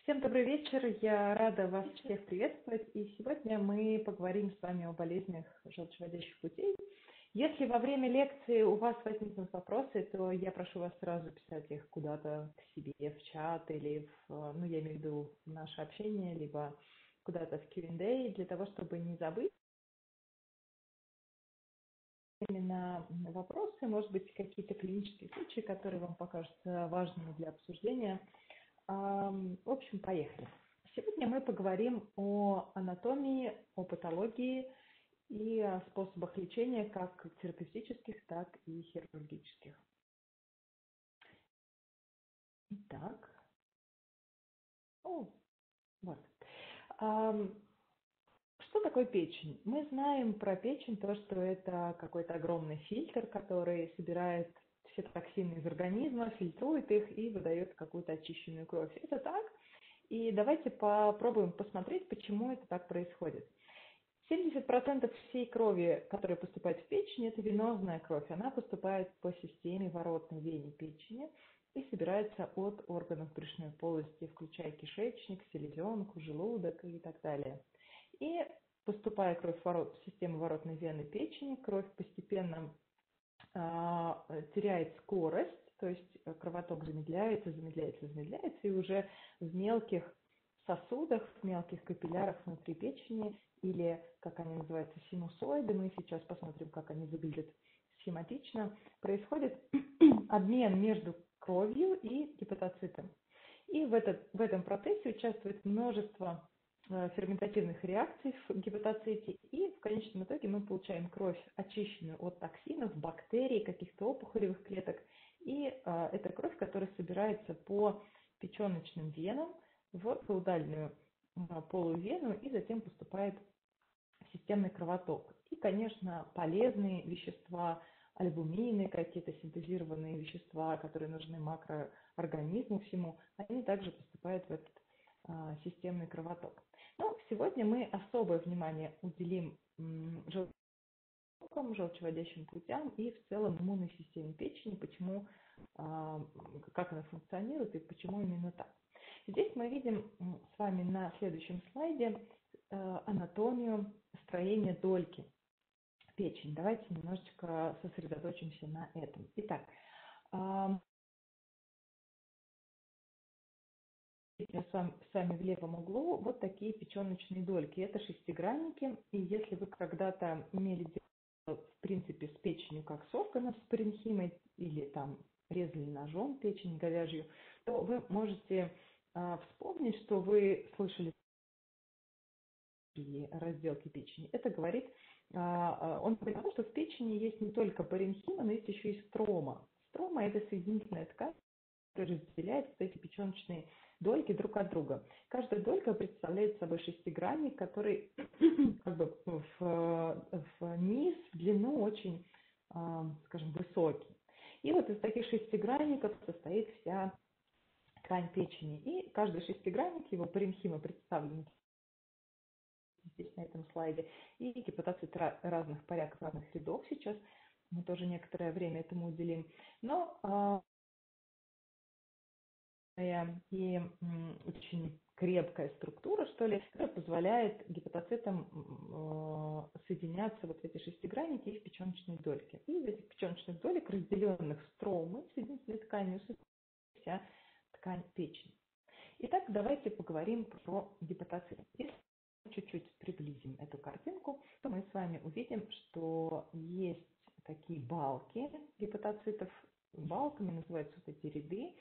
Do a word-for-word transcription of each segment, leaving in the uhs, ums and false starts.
Всем добрый вечер, я рада вас всех приветствовать, и сегодня мы поговорим с вами о болезнях желчевыводящих путей. Если во время лекции у вас возникнут вопросы, то я прошу вас сразу писать их куда-то к себе в чат или в, ну, я имею в виду в наше общение, либо куда-то в кью энд эй, для того, чтобы не забыть именно вопросы, может быть, какие-то клинические случаи, которые вам покажутся важными для обсуждения. В общем, поехали. Сегодня мы поговорим о анатомии, о патологии и о способах лечения как терапевтических, так и хирургических. Итак, о, вот. Что такое печень? Мы знаем про печень то, что это какой-то огромный фильтр, который собирает все токсины из организма, фильтрует их и выдает какую-то очищенную кровь. Это так. И давайте попробуем посмотреть, почему это так происходит. семьдесят процентов всей крови, которая поступает в печень, это венозная кровь. Она поступает по системе воротной вены печени и собирается от органов брюшной полости, включая кишечник, селезенку, желудок и так далее. И поступая кровь в систему воротной вены печени, кровь постепенно э, теряет скорость, то есть кровоток замедляется, замедляется, замедляется, и уже в мелких сосудах, в мелких капиллярах внутри печени, или, как они называются, синусоиды, мы сейчас посмотрим, как они выглядят схематично, происходит обмен между кровью и гепатоцитом. И в, этот, в этом процессе участвует множество ферментативных реакций в гепатоците, и в конечном итоге мы получаем кровь, очищенную от токсинов, бактерий, каких-то опухолевых клеток, и э, это кровь, которая собирается по печеночным венам в каудальную э, полую вену и затем поступает в системный кровоток. И, конечно, полезные вещества, альбумины, какие-то синтезированные вещества, которые нужны макроорганизму всему, они также поступают в этот э, системный кровоток. Но сегодня мы особое внимание уделим желчевым, желчевыводящим путям и в целом иммунной системе печени, почему, как она функционирует и почему именно так. Здесь мы видим с вами на следующем слайде анатомию строения дольки печени. Давайте немножечко сосредоточимся на этом. Итак, с вами в левом углу вот такие печеночные дольки. Это шестигранники, и если вы когда-то имели дело, в принципе, с печенью как с органом, с паренхимой, или там резали ножом печень говяжью, то вы можете а, вспомнить, что вы слышали при разделке печени. Это говорит, а, он говорит о том, что в печени есть не только паренхима, но есть еще и строма. Строма – это соединительная ткань, которая разделяет эти печеночные дольки друг от друга. Каждая долька представляет собой шестигранник, который как бы в, в низ, в длину очень, скажем, высокий. И вот из таких шестигранников состоит вся ткань печени. И каждый шестигранник, его паренхима представлен здесь на этом слайде, и гепатоцит разных порядков, разных рядов сейчас. Мы тоже некоторое время этому уделим. Но и очень крепкая структура, что ли, которая позволяет гепатоцитам соединяться вот в эти шестигранники и в печеночные дольки. И из этих печеночных долек, разделенных стромой, соединительной тканью, вся ткань печени. Итак, давайте поговорим про гепатоцит. Если чуть-чуть приблизим эту картинку, то мы с вами увидим, что есть такие балки гепатоцитов. Балками называются вот эти ряды.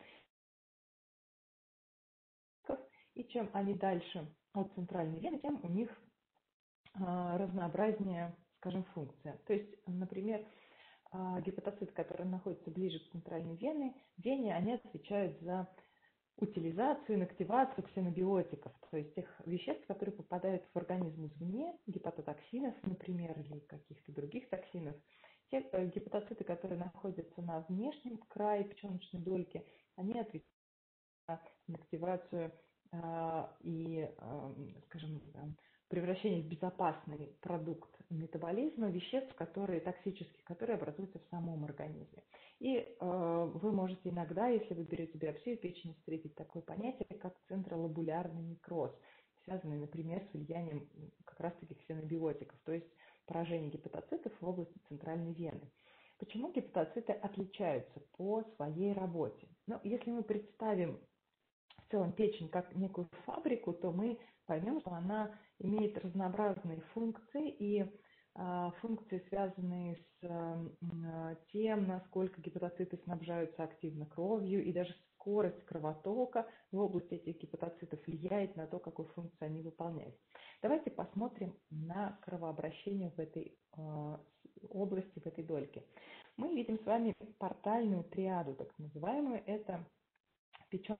И чем они дальше от центральной вены, тем у них а, разнообразнее, скажем, функция. То есть, например, а, гепатоциты, которые находятся ближе к центральной вене, вене, они отвечают за утилизацию, инактивацию ксенобиотиков, то есть тех веществ, которые попадают в организм извне, гепатотоксинов, например, или каких-то других токсинов. Те гепатоциты, которые находятся на внешнем крае печеночной дольки, они отвечают за инактивацию и, скажем, превращение в безопасный продукт метаболизма веществ, которые токсические, которые образуются в самом организме. И вы можете иногда, если вы берете биопсию печени, встретить такое понятие, как центролобулярный некроз, связанный, например, с влиянием как раз-таки ксенобиотиков, то есть поражение гепатоцитов в области центральной вены. Почему гепатоциты отличаются по своей работе? Ну, если мы представим в целом печень как некую фабрику, то мы поймем, что она имеет разнообразные функции, и э, функции, связанные с э, тем, насколько гепатоциты снабжаются активно кровью, и даже скорость кровотока в области этих гепатоцитов влияет на то, какую функцию они выполняют. Давайте посмотрим на кровообращение в этой э, области, в этой дольке. Мы видим с вами портальную триаду, так называемую, это печень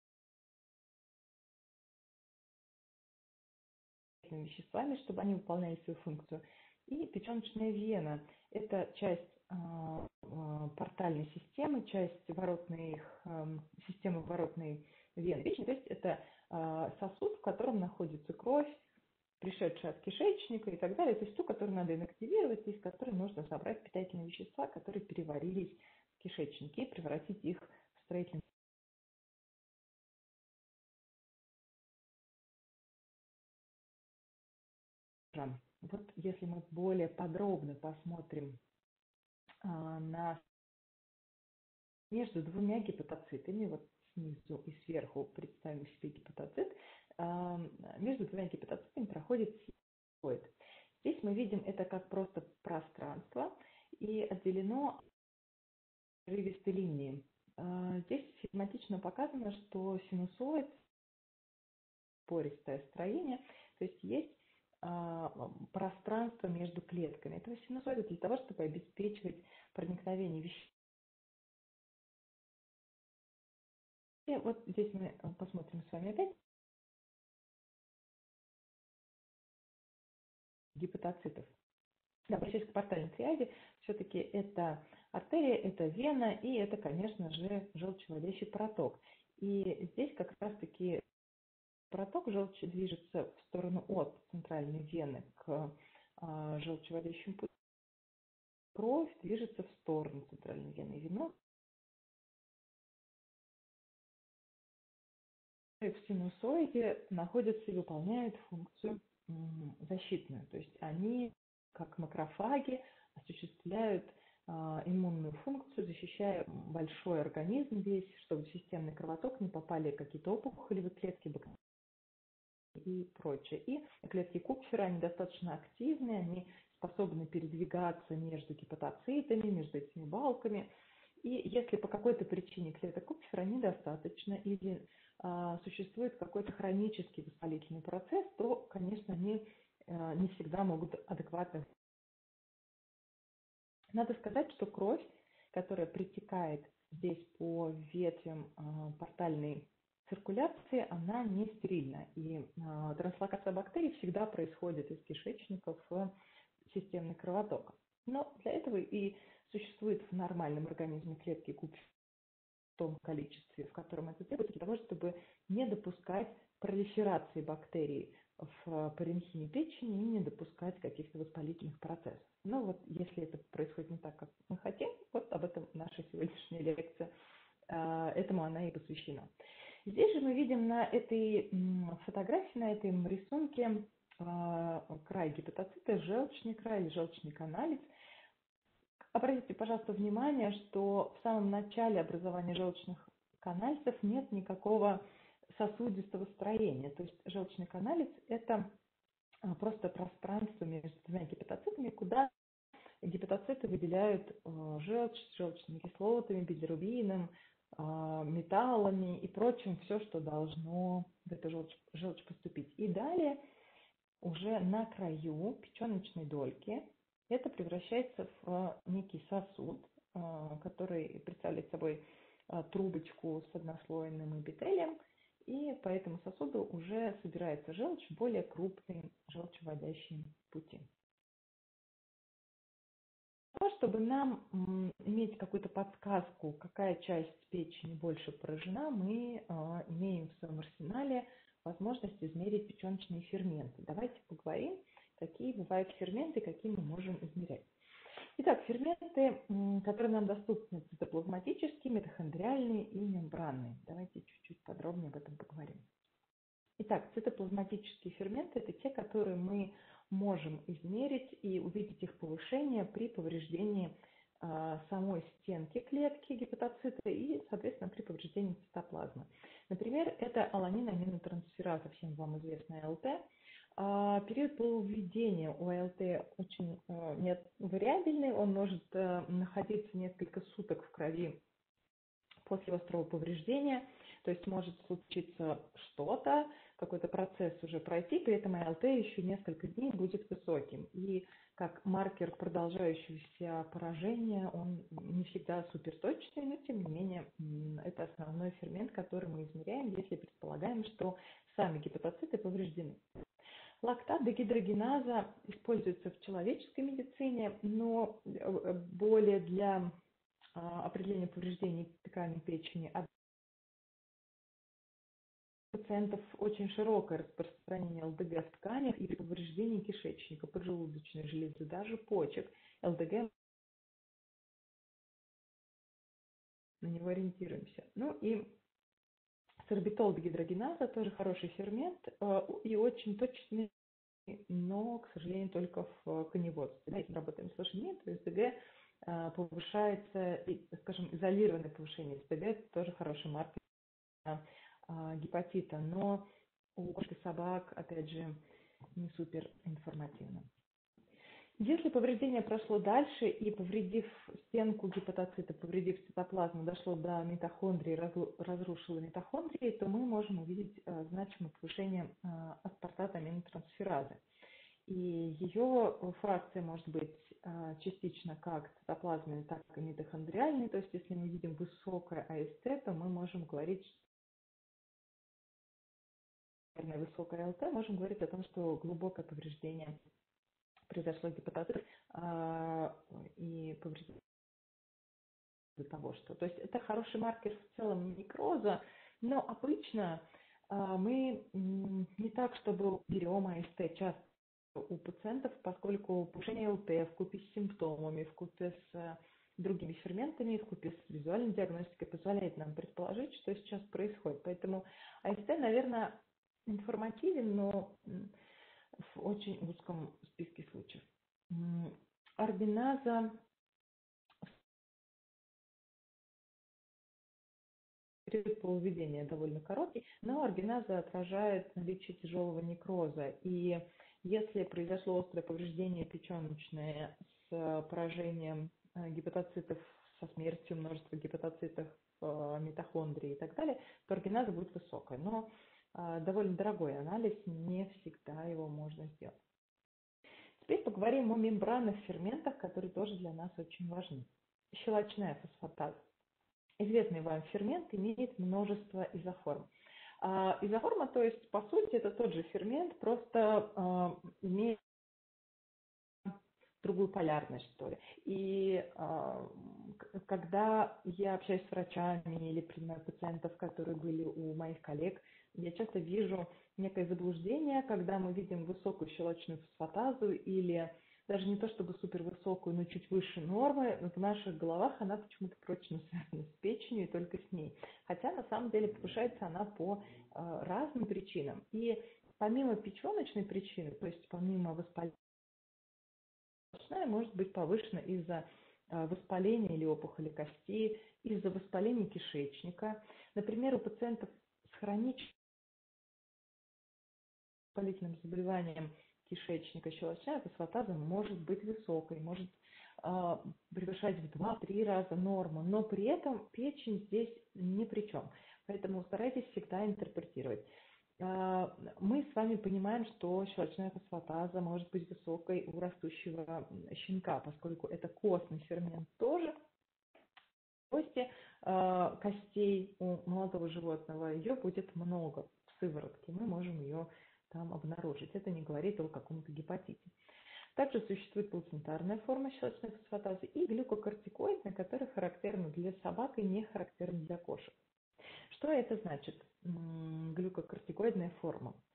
веществами, чтобы они выполняли свою функцию. И печеночная вена – это часть э, э, портальной системы, часть воротной, э, системы воротной вены печени. То есть это э, сосуд, в котором находится кровь, пришедшая от кишечника и так далее. То есть ту, которую надо инактивировать, из которой нужно собрать питательные вещества, которые переварились в кишечнике, и превратить их в строительные. Вот если мы более подробно посмотрим а, на между двумя гепатоцитами, вот снизу и сверху представим себе гепатоцит, а, между двумя гепатоцитами проходит синусоид. Здесь мы видим это как просто пространство и отделено рывистой линией. А, здесь схематично показано, что синусоид пористое строение, то есть есть а, пространство между клетками. Это синусоиды для того, чтобы обеспечивать проникновение веществ. И вот здесь мы посмотрим с вами опять гепатоцитов. Да, обращаясь к портальной триаде, все-таки это артерия, это вена и это, конечно же, желчевыводящий проток. И здесь как раз-таки проток желчи движется в сторону от центральной вены к а, желчевыводящему пути. Кровь движется в сторону центральной вены и вена. В синусоиде находятся и выполняют функцию защитную. То есть они, как макрофаги, осуществляют а, иммунную функцию, защищая большой организм весь, чтобы в системный кровоток не попали какие-то опухолевые клетки, бактерии и прочее. И клетки Купфера, они достаточно активны, они способны передвигаться между гепатоцитами, между этими балками. И если по какой-то причине клеток Купфера недостаточно или а, существует какой-то хронический воспалительный процесс, то, конечно, они а, не всегда могут адекватно. Надо сказать, что кровь, которая притекает здесь по ветвям а, портальной циркуляции, она не стерильна. И а, транслокация бактерий всегда происходит из кишечника в системный кровоток. Но для этого и существует в нормальном организме клетки Купфера в том количестве, в котором это требуется, для того, чтобы не допускать пролиферации бактерий в паренхиме печени и не допускать каких-то воспалительных процессов. Но вот если это происходит не так, как мы хотим, вот об этом наша сегодняшняя лекция, этому она и посвящена. Здесь же мы видим на этой фотографии, на этом рисунке край гепатоцита, желчный край или желчный каналец. Обратите, пожалуйста, внимание, что в самом начале образования желчных канальцев нет никакого сосудистого строения. То есть желчный каналец – это просто пространство между двумя гепатоцитами, куда гепатоциты выделяют желчь с желчными кислотами, билирубином, металлами и прочим, все, что должно в эту желчь, желчь поступить. И далее уже на краю печеночной дольки это превращается в некий сосуд, который представляет собой трубочку с однослойным эпителием, и по этому сосуду уже собирается желчь в более крупные желчевыводящие пути. Чтобы нам иметь какую-то подсказку, какая часть печени больше поражена, мы имеем в своем арсенале возможность измерить печеночные ферменты. Давайте поговорим, какие бывают ферменты, какие мы можем измерять. Итак, ферменты, которые нам доступны, цитоплазматические, митохондриальные и мембранные. Давайте чуть-чуть подробнее об этом поговорим. Итак, цитоплазматические ферменты – это те, которые мы можем измерить и увидеть их повышение при повреждении э, самой стенки клетки гепатоцита и, соответственно, при повреждении цитоплазмы. Например, это аланин-аминотрансфераза, всем вам известная АЛТ. А период полувыведения у АЛТ очень э, вариабельный, он может э, находиться несколько суток в крови после острого повреждения, то есть может случиться что-то, какой-то процесс уже пройти, при этом АЛТ еще несколько дней будет высоким. И как маркер продолжающегося поражения он не всегда суперточный, но тем не менее это основной фермент, который мы измеряем, если предполагаем, что сами гепатоциты повреждены. Лактат дегидрогеназа используется в человеческой медицине, но более для определения повреждений тканей печени. А у пациентов очень широкое распространение ЛДГ в тканях и при повреждении кишечника, поджелудочной железы, даже почек. ЛДГ, на него ориентируемся. Ну и сорбитол дегидрогеназа тоже хороший фермент и очень точный, но, к сожалению, только в коневодстве. Да, если мы работаем с лошадьми, то СДГ повышается, скажем, изолированное повышение СДГ, это тоже хороший маркер гепатита, но у кошек и собак, опять же, не супер информативно. Если повреждение прошло дальше и, повредив стенку гепатоцита, повредив цитоплазму, дошло до митохондрии, разрушило митохондрии, то мы можем увидеть значимое повышение аспартата аминотрансферазы. И ее фракция может быть частично как цитоплазменной, так и митохондриальной. То есть, если мы видим высокое АСТ, то мы можем говорить, что высокое АЛТ, можем говорить о том, что глубокое повреждение произошло гепатоцита и повреждение того, что. То есть это хороший маркер в целом некроза, но обычно мы не так, чтобы берем АСТ часто у пациентов, поскольку повышение ЛТ вкупе с симптомами, вкупе с другими ферментами, вкупе с визуальной диагностикой позволяет нам предположить, что сейчас происходит. Поэтому АСТ, наверное, информативен, но в очень узком списке случаев. Арбиназа период полувыведения довольно короткий, но арбиназа отражает наличие тяжелого некроза. И если произошло острое повреждение печеночное с поражением гепатоцитов, со смертью множества гепатоцитов, митохондрии и так далее, то арбиназа будет высокая. Но довольно дорогой анализ, не всегда его можно сделать. Теперь поговорим о мембранных ферментах, которые тоже для нас очень важны. Щелочная фосфатаза. Известный вам фермент имеет множество изоформ. Изоформа, то есть, по сути, это тот же фермент, просто имеет другую полярность, что ли. И когда я общаюсь с врачами или принимаю пациентов, которые были у моих коллег, я часто вижу некое заблуждение, когда мы видим высокую щелочную фосфатазу или даже не то чтобы супервысокую, но чуть выше нормы, но в наших головах она почему-то прочно связана с печенью и только с ней. Хотя на самом деле повышается она по э, разным причинам. И помимо печеночной причины, то есть помимо воспаления, может быть повышена из-за э, воспаления или опухоли кости, из-за воспаления кишечника. Например, у пациентов с хроническим воспалительным заболеванием кишечника щелочная фосфатаза может быть высокой, может э, превышать в два-три раза норму, но при этом печень здесь ни при чем. Поэтому старайтесь всегда интерпретировать. Э, мы с вами понимаем, что щелочная фосфатаза может быть высокой у растущего щенка, поскольку это костный фермент тоже. Кости, э, костей у молодого животного, ее будет много в сыворотке, мы можем ее там обнаружить. Это не говорит о каком-то гепатите. Также существует плацентарная форма щелочной фосфатазы и глюкокортикоидная, которая характерна для собак и не характерна для кошек. Что это значит, глюкокортикоидная форма?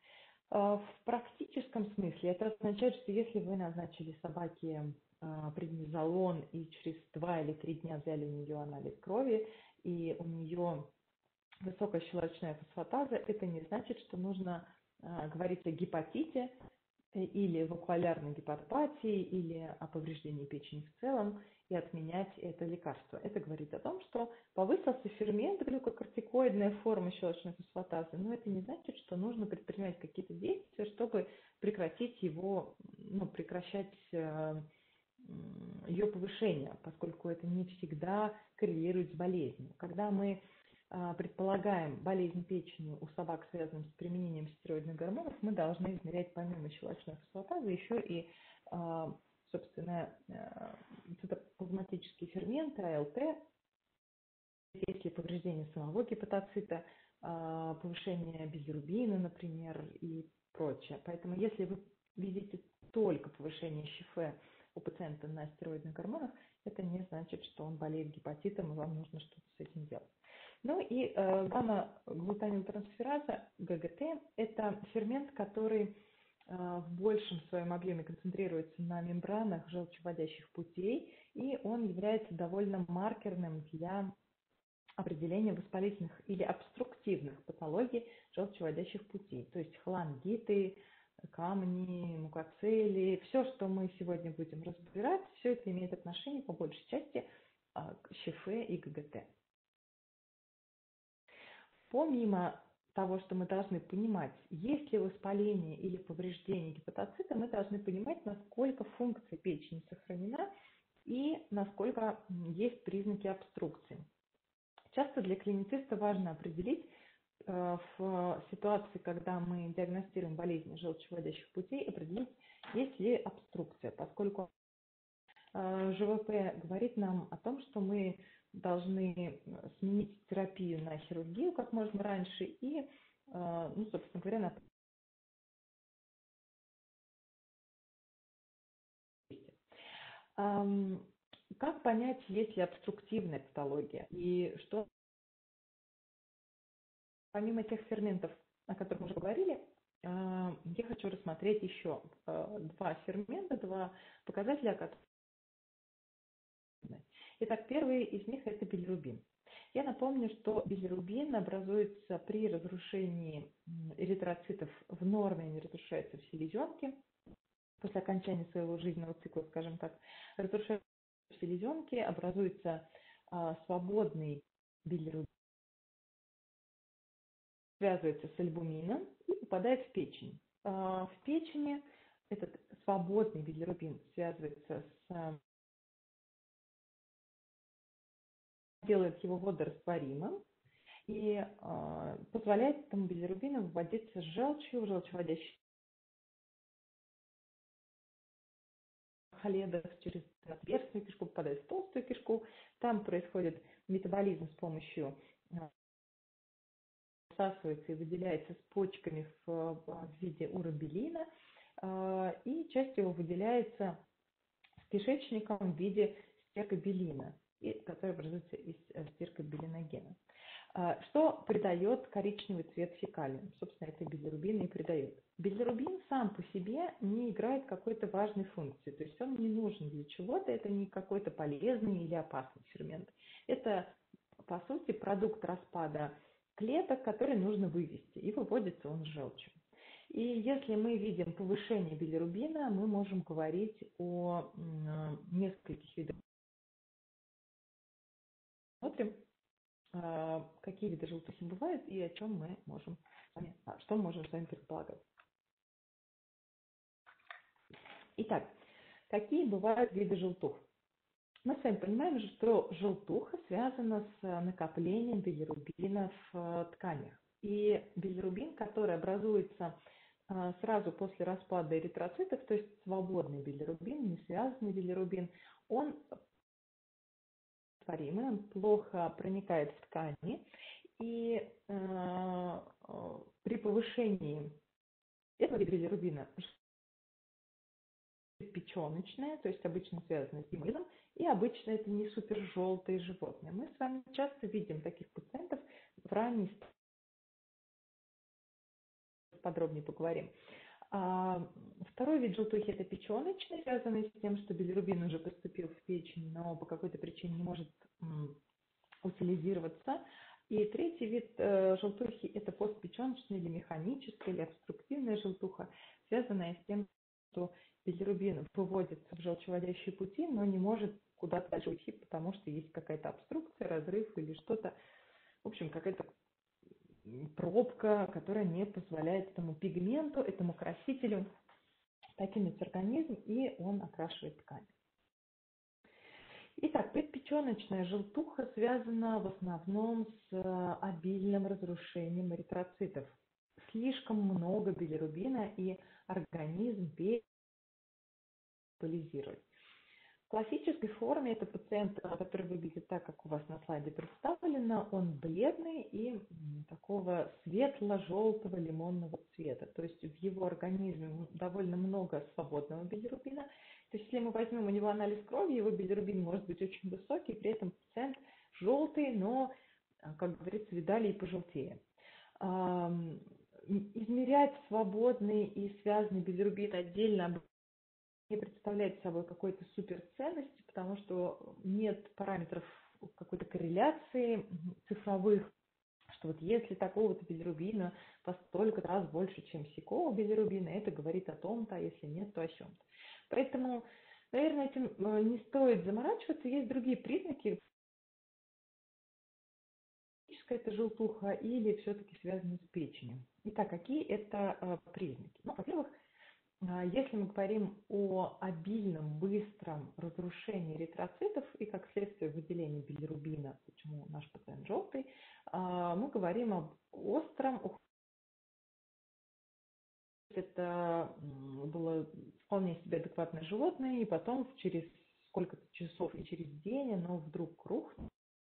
А, В практическом смысле это означает, что если вы назначили собаке а, преднизолон и через два или три дня взяли у нее анализ крови, и у нее высокая щелочная фосфатаза, это не значит, что нужно а, говорить о гепатите э, или вакуолярной гепатопатии, или о повреждении печени в целом и отменять это лекарство. Это говорит о том, что повысился фермент глюкокортикоидная форма щелочной фосфатазы, но это не значит, что нужно предпринимать какие-то действия, чтобы прекратить его, ну, прекращать э, ее повышение, поскольку это не всегда коррелирует с болезнью. Когда мы а, предполагаем болезнь печени у собак, связанную с применением стероидных гормонов, мы должны измерять помимо щелочной фосфатазы еще и, а, собственно, а, цитоплазматические ферменты, а эл тэ, если повреждение самого гепатоцита, а, повышение билирубина, например, и прочее. Поэтому если вы видите только повышение ЩФ у пациента на стероидных гормонах, это не значит, что он болеет гепатитом, и вам нужно что-то с этим делать. Ну и э, гамма-глутанилтрансфераза, гэ гэ тэ, это фермент, который э, в большем своем объеме концентрируется на мембранах желчевыводящих путей, и он является довольно маркерным для определения воспалительных или обструктивных патологий желчевыводящих путей, то есть холангиты, камни, мукоцели, все, что мы сегодня будем разбирать, все это имеет отношение по большей части к ЩФ и гэ гэ тэ. Помимо того, что мы должны понимать, есть ли воспаление или повреждение гепатоцита, мы должны понимать, насколько функция печени сохранена и насколько есть признаки обструкции. Часто для клинициста важно определить э, в ситуации, когда мы диагностируем болезни желчевыводящих путей, определить, есть ли обструкция, поскольку э, жэ вэ пэ говорит нам о том, что мы должны сменить терапию на хирургию как можно раньше и, э, ну, собственно говоря, на Эм, Как понять, есть ли обструктивная патология и что помимо тех ферментов, о которых мы уже говорили, я хочу рассмотреть еще два фермента, два показателя, о которых. Итак, первый из них – это билирубин. Я напомню, что билирубин образуется при разрушении эритроцитов в норме, они разрушаются в селезенке после окончания своего жизненного цикла, скажем так, разрушаются в селезенке, образуется а, свободный билирубин, связывается с альбумином и попадает в печень. В печени этот свободный билирубин связывается с, делает его водорастворимым и позволяет этому билирубину выводиться с желчью в желчевыводящий холедах через верхнюю кишку, попадает в толстую кишку. Там происходит метаболизм с помощью всасывается и выделяется с почками в, в виде уробилина, и часть его выделяется с кишечником в виде стеркобилина, который образуется из стеркобилиногена. Что придает коричневый цвет фекалиям? Собственно, это билирубин и придает. Билирубин сам по себе не играет какой-то важной функции, то есть он не нужен для чего-то, это не какой-то полезный или опасный фермент. Это, по сути, продукт распада клеток, которые нужно вывести, и выводится он желчью. И если мы видим повышение билирубина, мы можем говорить о нескольких видах. Смотрим, какие виды желтухи бывают и о чем мы можем, что мы можем с вами предполагать. Итак, какие бывают виды желтух? Мы с вами понимаем, что желтуха связана с накоплением билирубина в тканях. И билирубин, который образуется сразу после распада эритроцитов, то есть свободный билирубин, не связанный билирубин, он растворимый, он плохо проникает в ткани, и э, при повышении этого билирубина печеночная, то есть обычно связано с гемолизом, и обычно это не супер желтые животные. Мы с вами часто видим таких пациентов в ранней подробнее поговорим. А, второй вид желтухи – это печеночный, связанный с тем, что билирубин уже поступил в печень, но по какой-то причине не может м, утилизироваться. И третий вид э, желтухи – это постпеченочная или механическая, или обструктивная желтуха, связанная с тем, что билирубин выводится в желчевыводящие пути, но не может куда-то дальше уйти, потому что есть какая-то обструкция, разрыв или что-то, в общем, какая-то пробка, которая не позволяет этому пигменту, этому красителю покинуть организм, и он окрашивает ткань. Итак, предпеченочная желтуха связана в основном с обильным разрушением эритроцитов. Слишком много билирубина, и организм переполизирует. В классической форме это пациент, который выглядит так, как у вас на слайде представлено, он бледный и такого светло-желтого лимонного цвета. То есть в его организме довольно много свободного билирубина. То есть если мы возьмем у него анализ крови, его билирубин может быть очень высокий, при этом пациент желтый, но, как говорится, видали и пожелтее. Измерять свободный и связанный билирубин отдельно не представляет собой какой-то суперценности, потому что нет параметров какой-то корреляции цифровых, что вот если такого-то билирубина по столько раз больше, чем сякого билирубина, это говорит о том-то, а если нет, то о чем-то. Поэтому, наверное, этим не стоит заморачиваться. Есть другие признаки. Это желтуха или все-таки связано с печенью. Итак, какие это признаки? Ну, во-первых, если мы говорим о обильном, быстром разрушении эритроцитов и, как следствие, выделении билирубина, почему наш пациент желтый, мы говорим об остром ухудшении. Это было вполне себе адекватное животное, и потом через сколько-то часов и через день оно вдруг рухнуло.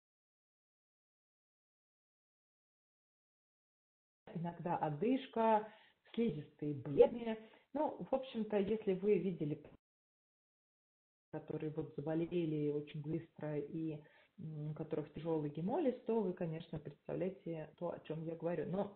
Иногда одышка, слизистые бледные. Ну, в общем-то, если вы видели, которые вот заболели очень быстро и у которых тяжелый гемолиз, то вы, конечно, представляете то, о чем я говорю. Но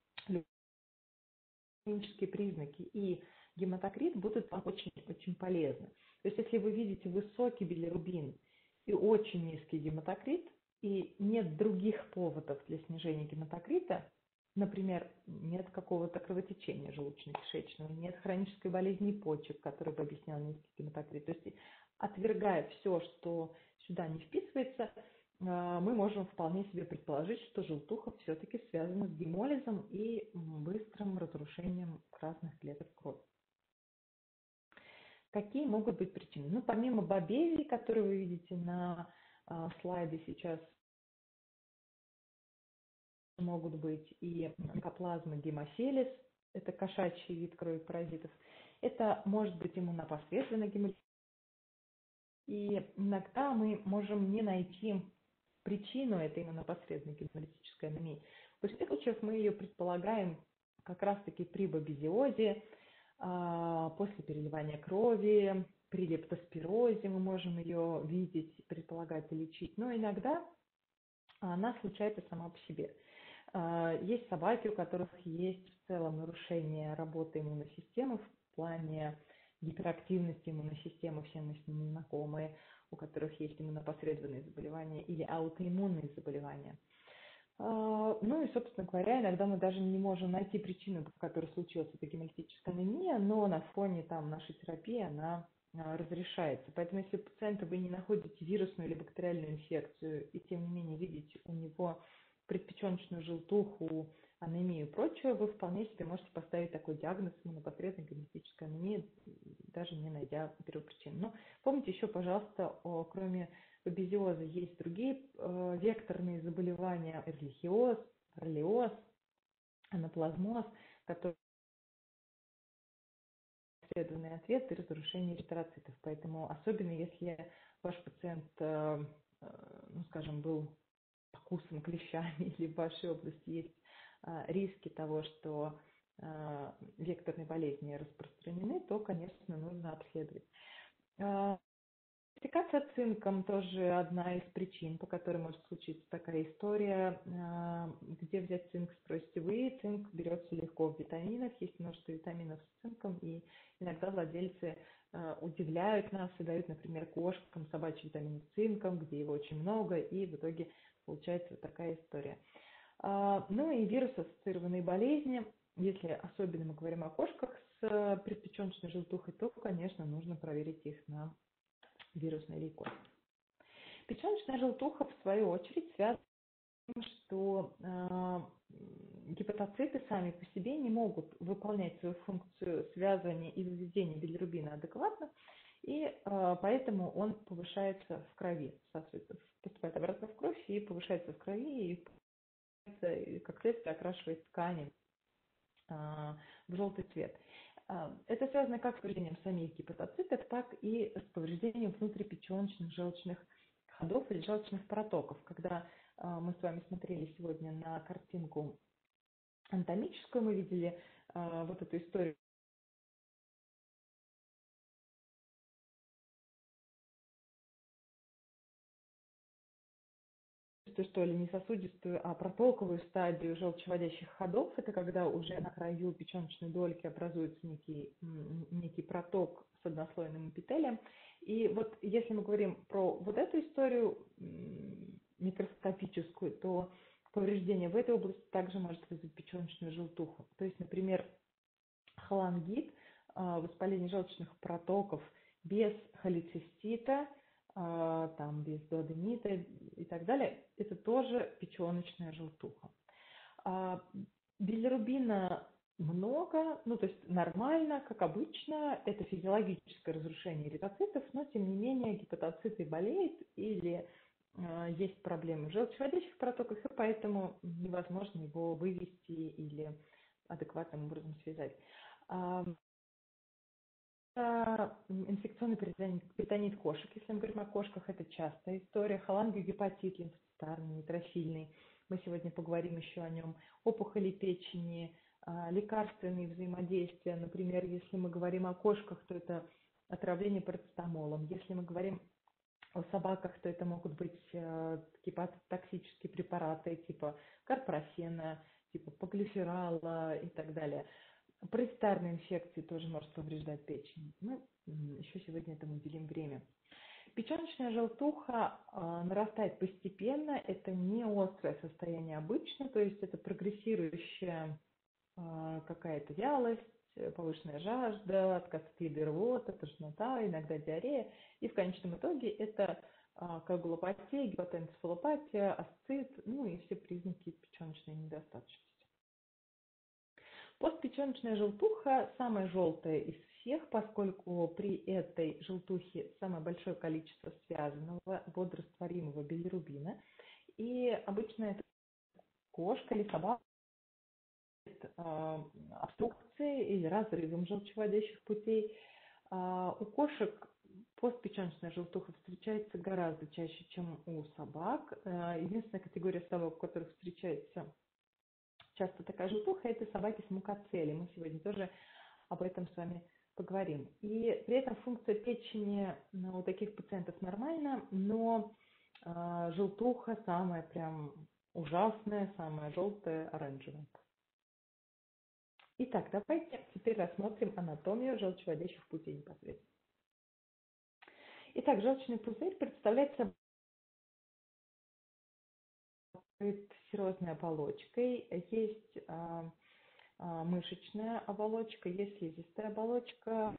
клинические признаки и гематокрит будут вам очень-очень полезны. То есть, если вы видите высокий билирубин и очень низкий гематокрит, и нет других поводов для снижения гематокрита, например, нет какого-то кровотечения желудочно-кишечного, нет хронической болезни почек, которая бы объясняла низкий гематокрит. То есть, отвергая все, что сюда не вписывается, мы можем вполне себе предположить, что желтуха все-таки связана с гемолизом и быстрым разрушением красных клеток крови. Какие могут быть причины? Ну, помимо бобезии, которую вы видите на слайде сейчас, могут быть и микоплазма гемофилис, это кошачий вид крови-паразитов. Это может быть иммунопосредственный гемолиз. И иногда мы можем не найти причину этой иммунопосредственной гемолитической анемии. В большинстве случаев мы ее предполагаем как раз-таки при бобезиозе, после переливания крови, при лептоспирозе мы можем ее видеть, предполагать и лечить. Но иногда она случается сама по себе. Есть собаки, у которых есть в целом нарушение работы иммунной системы в плане гиперактивности иммунной системы, все мы с ними знакомы, у которых есть иммунопосредственные заболевания или аутоиммунные заболевания. Ну и, собственно говоря, иногда мы даже не можем найти причину, по которой случилась эта гемолитическая анемия, но на фоне там, нашей терапии она разрешается. Поэтому если у пациента вы не находите вирусную или бактериальную инфекцию и тем не менее видите у него предпеченочную желтуху, анемию и прочее, вы вполне себе можете поставить такой диагноз иммунопосредственной гемолитической анемии, даже не найдя первопричину. Но помните еще, пожалуйста, о, кроме бобезиоза есть другие э, векторные заболевания, эрлихиоз, боррелиоз, анаплазмоз, которые исследованный ответ и разрушение эритроцитов. Поэтому особенно если ваш пациент, э, э, ну скажем, был покусан клещами или в вашей области есть э, риски того, что э, векторные болезни распространены, то, конечно, нужно обследовать. Э, Интоксикация цинком тоже одна из причин, по которой может случиться такая история. А, Где взять цинк, спросите вы. Цинк берется легко в витаминах, есть множество витаминов с цинком, и иногда владельцы а, удивляют нас и дают, например, кошкам собачий витамин с цинком, где его очень много, и в итоге получается вот такая история. А, Ну и вирус-ассоциированные болезни. Если особенно мы говорим о кошках с э, предпеченочной желтухой, то, конечно, нужно проверить их на вирусный лейкоз. Печеночная желтуха, в свою очередь, связана с тем, что э, гепатоциты сами по себе не могут выполнять свою функцию связывания и выведения билирубина адекватно, и э, поэтому он повышается в крови, соответственно, поступает обратно в кровь и повышается в крови, и как следствие окрашивает ткани а, в желтый цвет. А, Это связано как с повреждением самих гепатоцитов, так и с повреждением внутрипеченочных желчных ходов или желчных протоков. Когда а, мы с вами смотрели сегодня на картинку анатомическую, мы видели а, вот эту историю что ли, не сосудистую, а протоковую стадию желчеводящих ходов. Это когда уже на краю печеночной дольки образуется некий, некий проток с однослойным эпителием. И вот если мы говорим про вот эту историю микроскопическую, то повреждение в этой области также может вызвать печеночную желтуху. То есть, например, холангит, воспаление желчных протоков без холецистита, там, без дуоденита и так далее, это тоже печеночная желтуха. Билирубина много, ну то есть нормально, как обычно, это физиологическое разрушение эритроцитов, но тем не менее гепатоциты болеют или э, есть проблемы в желчеводящих протоках, и поэтому невозможно его вывести или адекватным образом связать. Инфекционный перитонит кошек, если мы говорим о кошках, это частая история. Холангиогепатит, лимфоцитарный, нейтрофильный. Мы сегодня поговорим еще о нем. Опухоли печени, лекарственные взаимодействия. Например, если мы говорим о кошках, то это отравление парацетамолом. Если мы говорим о собаках, то это могут быть гепатотоксические препараты типа карпрофена, типа поглиферала и так далее. Паразитарные инфекции тоже может повреждать печень. Мы еще сегодня этому уделим время. Печеночная желтуха э, нарастает постепенно. Это не острое состояние обычно, то есть это прогрессирующая э, какая-то вялость, повышенная жажда, отказ от еды, рвота, тошнота, иногда диарея. И в конечном итоге это э, коагулопатия, гепатоэнцефалопатия, асцит, ну и все признаки печеночной недостаточности. Постпеченочная желтуха самая желтая из всех, поскольку при этой желтухе самое большое количество связанного водорастворимого билирубина. И обычно это кошка или собака э, обструкцией или разрывом желчеводящих путей. А у кошек постпеченочная желтуха встречается гораздо чаще, чем у собак. Единственная категория собак, у которых встречается часто такая желтуха, это собаки с мукоцелей. Мы сегодня тоже об этом с вами поговорим. И при этом функция печени у таких пациентов нормальна, но э, желтуха самая прям ужасная, самая желтая, оранжевая. Итак, давайте теперь рассмотрим анатомию желчеводящих путей непосредственно. Итак, желчный пузырь представляет собой серозной оболочкой. Есть э, мышечная оболочка, есть слизистая оболочка.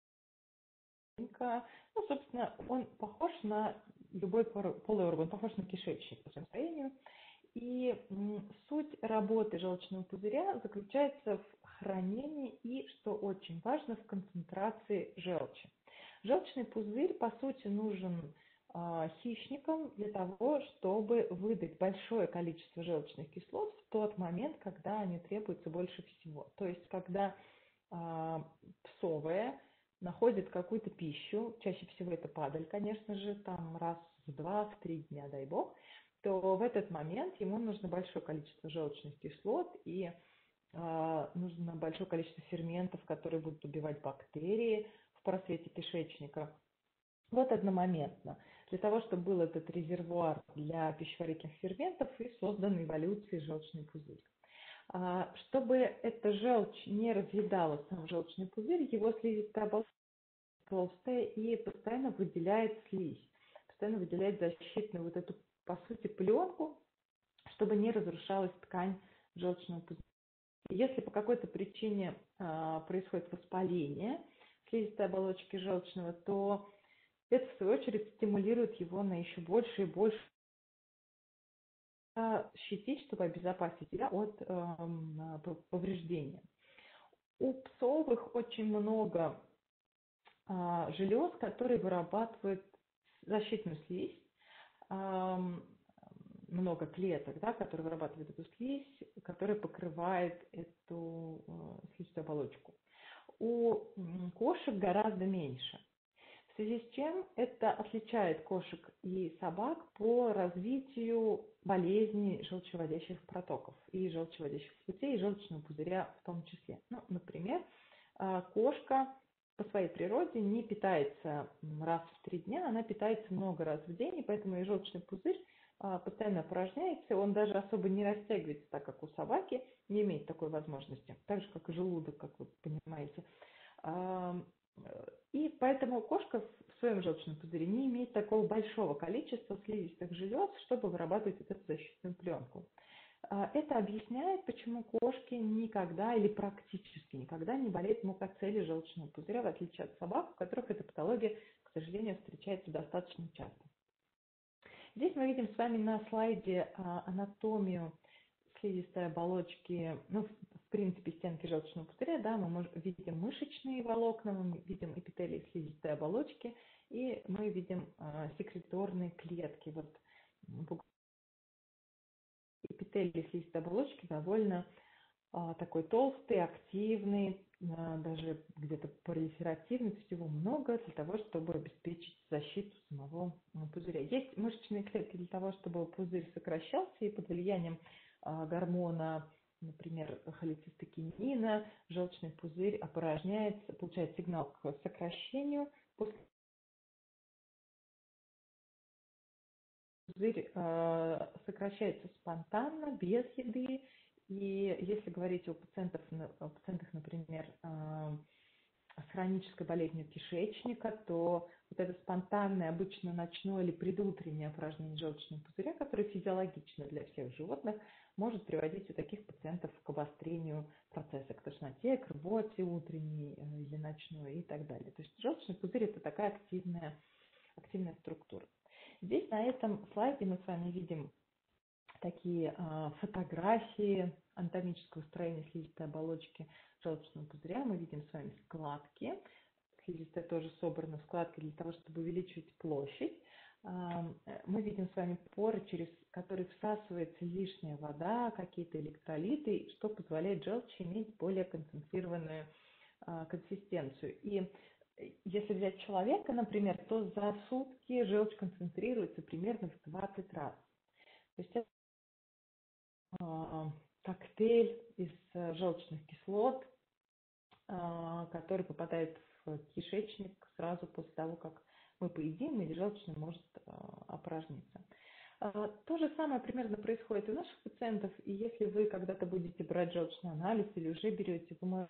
Ну, собственно, он похож на любой полый орган, похож на кишечник по своему строению. И суть работы желчного пузыря заключается в хранении и, что очень важно, в концентрации желчи. Желчный пузырь, по сути, нужен э, хищникам для того, чтобы выдать большое количество желчных кислот в тот момент, когда они требуются больше всего. То есть, когда э, псовая находит какую-то пищу, чаще всего это падаль, конечно же, там раз в два, в три дня, дай бог, то в этот момент ему нужно большое количество желчных кислот и э, нужно большое количество ферментов, которые будут убивать бактерии в просвете кишечника. Вот одномоментно. Для того, чтобы был этот резервуар для пищеварительных ферментов и создан эволюцией желчный пузырь. А, Чтобы эта желчь не разъедала сам желчный пузырь, его слизистая оболочка толстая и постоянно выделяет слизь, постоянно выделяет защитную вот эту, по сути, пленку, чтобы не разрушалась ткань желчного пузыря. Если по какой-то причине а, происходит воспаление слизистой оболочки желчного, то это, в свою очередь, стимулирует его на еще больше и больше щитить, чтобы обезопасить себя от э, повреждения. У псовых очень много э, желез, которые вырабатывают защитную слизь, э, много клеток, да, которые вырабатывают эту слизь, которая покрывает эту э, слизистую оболочку. У кошек гораздо меньше. В связи с чем это отличает кошек и собак по развитию болезней желчевыводящих протоков и желчевыводящих путей, и желчного пузыря в том числе. Ну, например, кошка по своей природе не питается раз в три дня, она питается много раз в день, и поэтому и желчный пузырь постоянно опорожняется, он даже особо не растягивается, так как у собаки не имеет такой возможности, так же, как и желудок, как вы понимаете. И поэтому кошка в своем желчном пузыре не имеет такого большого количества слизистых желез, чтобы вырабатывать вот эту защитную пленку. Это объясняет, почему кошки никогда или практически никогда не болеют мукоцелией желчного пузыря, в отличие от собак, у которых эта патология, к сожалению, встречается достаточно часто. Здесь мы видим с вами на слайде анатомию слизистой оболочки, ну, в принципе, стенки желчного пузыря, да, мы можем, видим мышечные волокна, мы видим эпителий слизистой оболочки, и мы видим э, секреторные клетки. Вот эпителий слизистой оболочки довольно э, такой толстый, активный, э, даже где-то пролиферативный, то есть его много для того, чтобы обеспечить защиту самого э, пузыря. Есть мышечные клетки для того, чтобы пузырь сокращался, и под влиянием гормона, например, холецистокинина, желчный пузырь опорожняется, получает сигнал к сокращению. После пузырь э, сокращается спонтанно, без еды. И если говорить о пациентах, о пациентах например, э, с хронической болезнью кишечника, то вот это спонтанное, обычно ночное или предутреннее опорожнение желчного пузыря, которое физиологично для всех животных, может приводить у таких пациентов к обострению процесса, к тошноте, к рвоте утренней или ночной и так далее. То есть желчный пузырь – это такая активная, активная структура. Здесь на этом слайде мы с вами видим такие а, фотографии анатомического строения слизистой оболочки желчного пузыря. Мы видим с вами складки. Слизистая тоже собрана в складки для того, чтобы увеличивать площадь. Мы видим с вами поры, через которые всасывается лишняя вода, какие-то электролиты, что позволяет желчи иметь более концентрированную консистенцию. И если взять человека, например, то за сутки желчь концентрируется примерно в двадцать раз. То есть это коктейль из желчных кислот, который попадает в кишечник сразу после того, как мы поедим, или желчь не может опорожниться. То же самое примерно происходит и у наших пациентов, и если вы когда-то будете брать желчный анализ или уже берете, в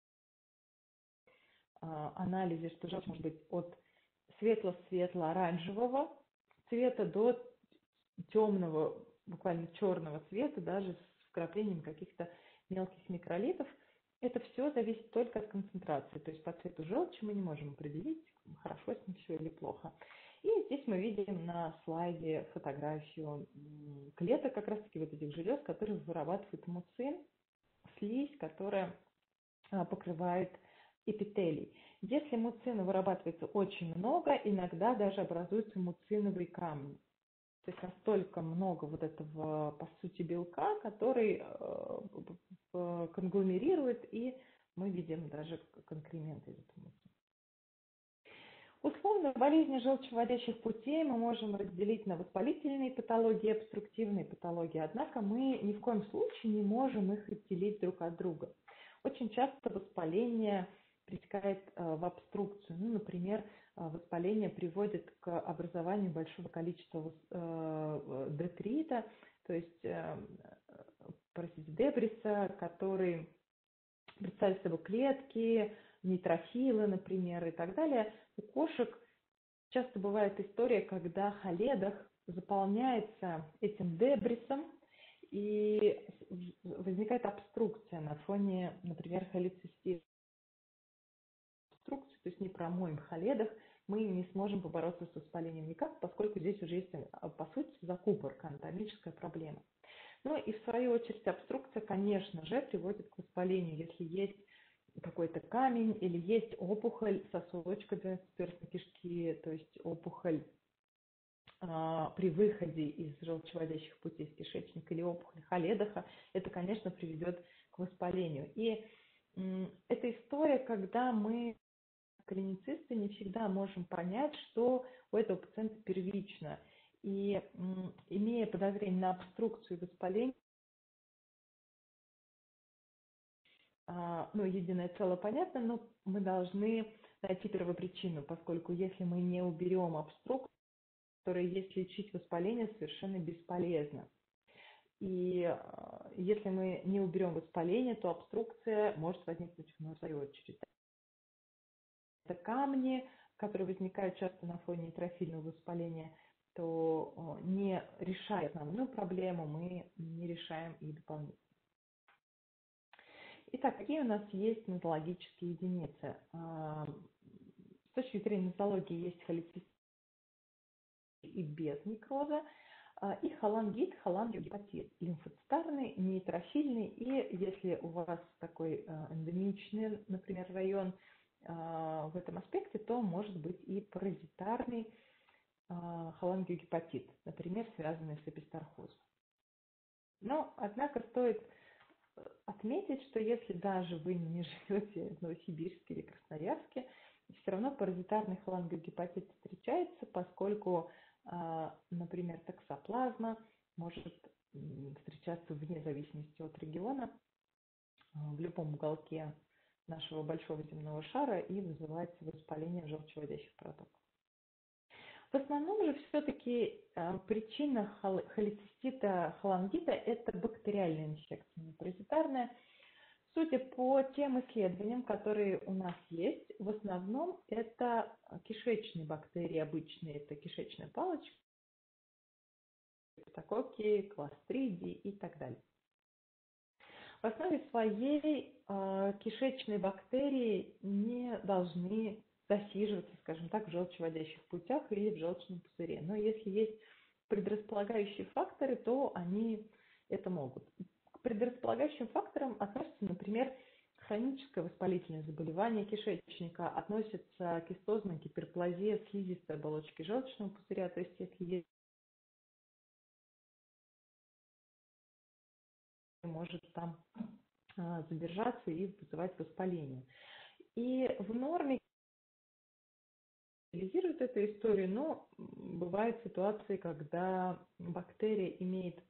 анализе, что желчь может быть от светло-светло-оранжевого цвета до темного, буквально черного цвета, даже с вкраплением каких-то мелких микролитов. Это все зависит только от концентрации. То есть по цвету желчи мы не можем определить, хорошо с ним все или плохо. И здесь мы видим на слайде фотографию клеток, как раз таки вот этих желез, которые вырабатывают муцин, слизь, которая покрывает эпителий. Если муцина вырабатывается очень много, иногда даже образуются муциновые камни. То есть настолько много вот этого, по сути, белка, который конгломерирует, и мы видим даже конкременты из этого муцина. Условно, болезни желчевыводящих путей мы можем разделить на воспалительные патологии и обструктивные патологии, однако мы ни в коем случае не можем их отделить друг от друга. Очень часто воспаление притекает в обструкцию. Ну, например, воспаление приводит к образованию большого количества детрита, то есть, простите, дебриса, который представляет собой клетки, нейтрофилы, например, и так далее. У кошек часто бывает история, когда холедах заполняется этим дебрисом, и возникает обструкция на фоне, например, холецистита. Обструкция, то есть не промоем холедах, мы не сможем побороться с воспалением никак, поскольку здесь уже есть, по сути, закупорка, анатомическая проблема. Ну и в свою очередь обструкция, конечно же, приводит к воспалению, если есть какой-то камень или есть опухоль сосудочка двенадцатиперстной кишки, то есть опухоль а, при выходе из желчевыводящих путей из кишечника или опухоль холедаха, это, конечно, приведет к воспалению. И м, это история, когда мы, клиницисты, не всегда можем понять, что у этого пациента первично. И м, имея подозрение на обструкцию и воспаление, а, ну, единое целое понятно, но мы должны найти первопричину, поскольку если мы не уберем обструкцию, которая есть, лечить воспаление совершенно бесполезно. И а, если мы не уберем воспаление, то обструкция может возникнуть в свою очередь. Это камни, которые возникают часто на фоне нейтрофильного воспаления, то не решая основную проблему, мы не решаем и дополнительно. Итак, какие у нас есть нозологические единицы? С точки зрения нозологии есть холецистит и без некроза, и холангит, холангиогепатит, лимфоцитарный, нейтрофильный, и если у вас такой эндемичный, например, район в этом аспекте, то может быть и паразитарный холангиогепатит, например, связанный с эпистархозом. Но, однако, стоит отметить, что если даже вы не живете в Новосибирске или Красноярске, все равно паразитарный холангиогепатит встречается, поскольку, например, токсоплазма может встречаться вне зависимости от региона в любом уголке нашего большого земного шара и вызывать воспаление желчевыводящих протоков. В основном же все-таки причина холецистита, холангита – это бактериальная инфекция, не паразитарная. Судя по тем исследованиям, которые у нас есть, в основном это кишечные бактерии обычные, это кишечная палочка, стафилококки, кластридии и так далее. В основе своей э, кишечные бактерии не должны засиживаться, скажем так, в желчевыводящих путях или в желчном пузыре. Но если есть предрасполагающие факторы, то они это могут. К предрасполагающим факторам относятся, например, хроническое воспалительное заболевание кишечника, относится кистозная гиперплазия слизистой оболочки желчного пузыря, то есть если есть, может там задержаться и вызывать воспаление. И в норме анализируют эту историю, но бывают ситуации, когда бактерия имеет,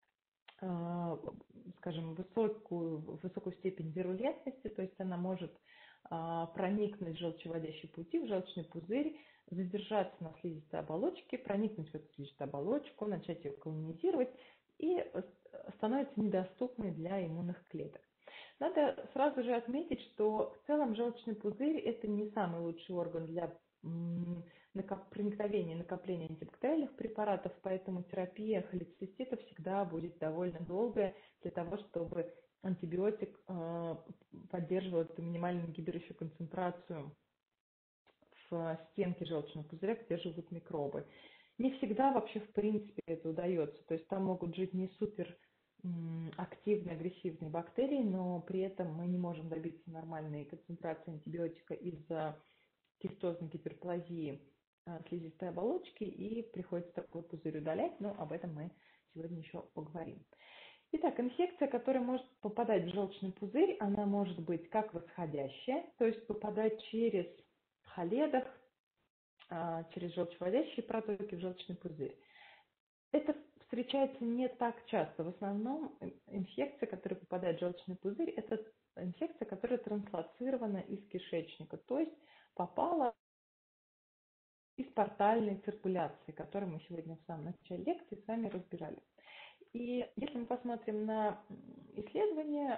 скажем, высокую, высокую степень вирулентности, то есть она может проникнуть в желчевыводящие пути, в желчный пузырь, задержаться на слизистой оболочке, проникнуть в эту слизистую оболочку, начать ее колонизировать и становится недоступной для иммунных клеток. Надо сразу же отметить, что в целом желчный пузырь – это не самый лучший орган для проникновения и накопления антибактериальных препаратов, поэтому терапия холецистита всегда будет довольно долгая для того, чтобы антибиотик поддерживал эту минимальную гидроющую концентрацию в стенке желчного пузыря, где живут микробы. Не всегда вообще в принципе это удается, то есть там могут жить не супер активные, агрессивные бактерии, но при этом мы не можем добиться нормальной концентрации антибиотика из-за кистозной гиперплазии слизистой оболочки, и приходится такой пузырь удалять, но об этом мы сегодня еще поговорим. Итак, инфекция, которая может попадать в желчный пузырь, она может быть как восходящая, то есть попадать через холедах, через желчевыводящие протоки в желчный пузырь. Это встречается не так часто. В основном инфекция, которая попадает в желчный пузырь, это инфекция, которая транслоцирована из кишечника, то есть попала из портальной циркуляции, которую мы сегодня в самом начале лекции с вами разбирали. И если мы посмотрим на исследование,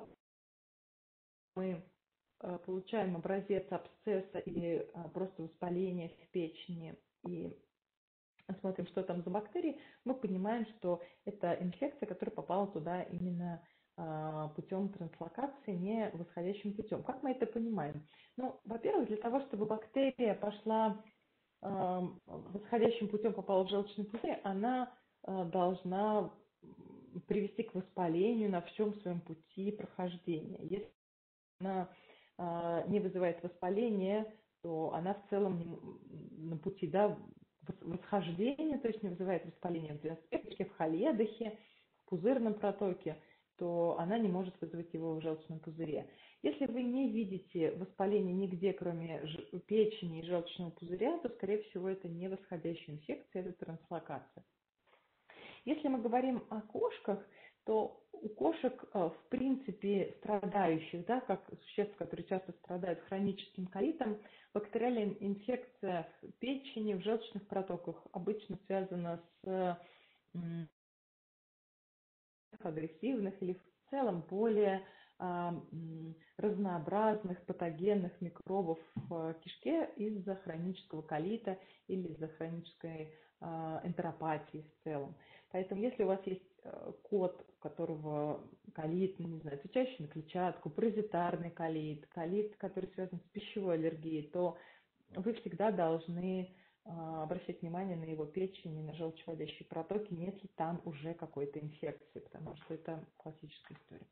мы получаем образец абсцесса или просто воспаления в печени и смотрим, что там за бактерии, мы понимаем, что это инфекция, которая попала туда именно путем транслокации, не восходящим путем. Как мы это понимаем? Ну, во-первых, для того, чтобы бактерия пошла восходящим путем, попала в желчный пузырь, она должна привести к воспалению на всем своем пути прохождения. Если она не вызывает воспаления, то она в целом на пути, да, восхождения, то есть не вызывает воспаления в диаспептике, в холедохе, в пузырном протоке, то она не может вызвать его в желчном пузыре. Если вы не видите воспаления нигде, кроме печени и желчного пузыря, то, скорее всего, это не восходящая инфекция, это транслокация. Если мы говорим о кошках, то у кошек, в принципе, страдающих, да, как существ, которые часто страдают хроническим колитом, бактериальная инфекция в печени, в желчных протоках обычно связана с агрессивных или в целом более разнообразных патогенных микробов в кишке из-за хронического колита или из-за хронической энтеропатии в целом. Поэтому если у вас есть кот, у которого колит, ну, не знаю, отвечающий на клетчатку, паразитарный колит, колит, который связан с пищевой аллергией, то вы всегда должны обращать внимание на его печень и на желчеводящие протоки, нет ли там уже какой-то инфекции, потому что это классическая история.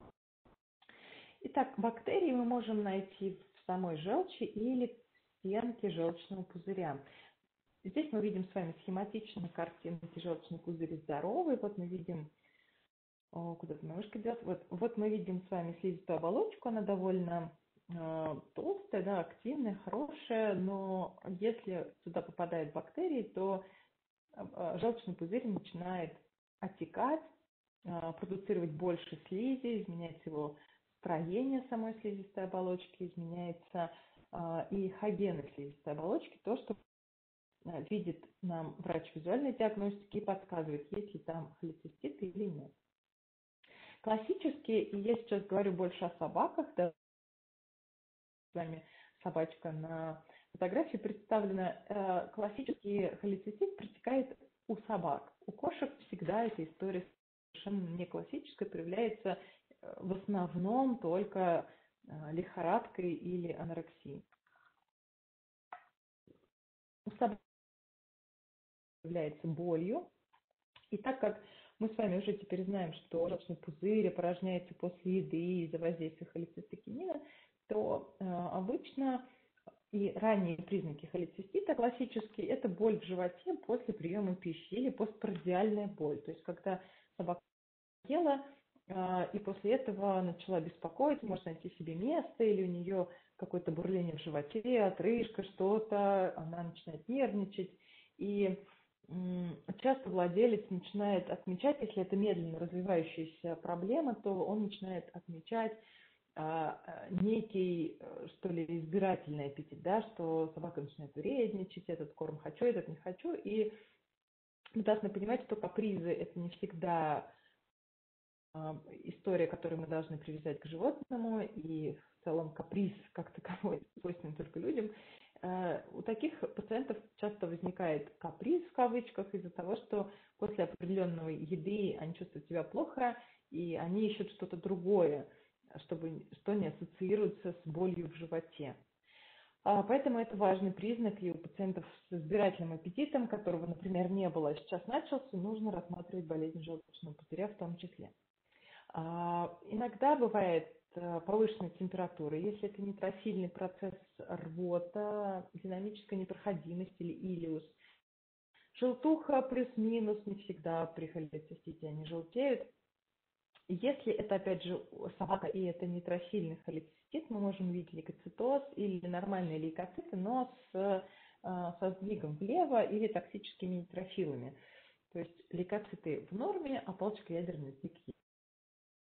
Итак, бактерии мы можем найти в самой желчи или в стенке желчного пузыря. Здесь мы видим с вами схематично картинки: желчный пузырь здоровый. Вот мы видим, о, куда-то моя мышка идет. Вот, вот мы видим с вами слизистую оболочку, она довольно э, толстая, да, активная, хорошая, но если туда попадают бактерии, то э, желчный пузырь начинает отекать, э, продуцировать больше слизи, изменяется его строение самой слизистой оболочки, изменяется э, и хогенность слизистой оболочки, то, что видит нам врач визуальной диагностики и подсказывает, есть ли там холециститы или нет. Классически, и я сейчас говорю больше о собаках, да, с вами собачка на фотографии представлена, э, классический холецистит протекает у собак. У кошек всегда эта история совершенно не классическая, проявляется в основном только э, лихорадкой или анорексией. У собак является болью. И так как мы с вами уже теперь знаем, что желчный пузырь опорожняется после еды из-за воздействия холецистокинина, то э, обычно и ранние признаки холецистита классические – это боль в животе после приема пищи или постпрандиальная боль. То есть когда собака ела э, и после этого начала беспокоиться, может найти себе место, или у нее какое-то бурление в животе, отрыжка, что-то, она начинает нервничать. И часто владелец начинает отмечать, если это медленно развивающаяся проблема, то он начинает отмечать а, некий, что ли, избирательный аппетит, да, что собака начинает вредничать, этот корм хочу, этот не хочу, и мы должны понимать, что капризы – это не всегда а, история, которую мы должны привязать к животному, и в целом каприз как таковой свойственен только людям. У таких пациентов часто возникает каприз в кавычках из-за того, что после определенной еды они чувствуют себя плохо, и они ищут что-то другое, чтобы, что не ассоциируется с болью в животе. Поэтому это важный признак, и у пациентов с избирательным аппетитом, которого, например, не было, а сейчас начался, нужно рассматривать болезнь желчного пузыря в том числе. Иногда бывает повышенной температуры, если это нейтрофильный процесс, рвота, динамическая непроходимость или илиус. Желтуха плюс-минус, не всегда при холецистите они желтеют. Если это, опять же, собака и это нейтрофильный холецистит, мы можем видеть лейкоцитоз или нормальные лейкоциты, но с, со сдвигом влево или токсическими нейтрофилами. То есть лейкоциты в норме, а палочка ядерный сдвиг.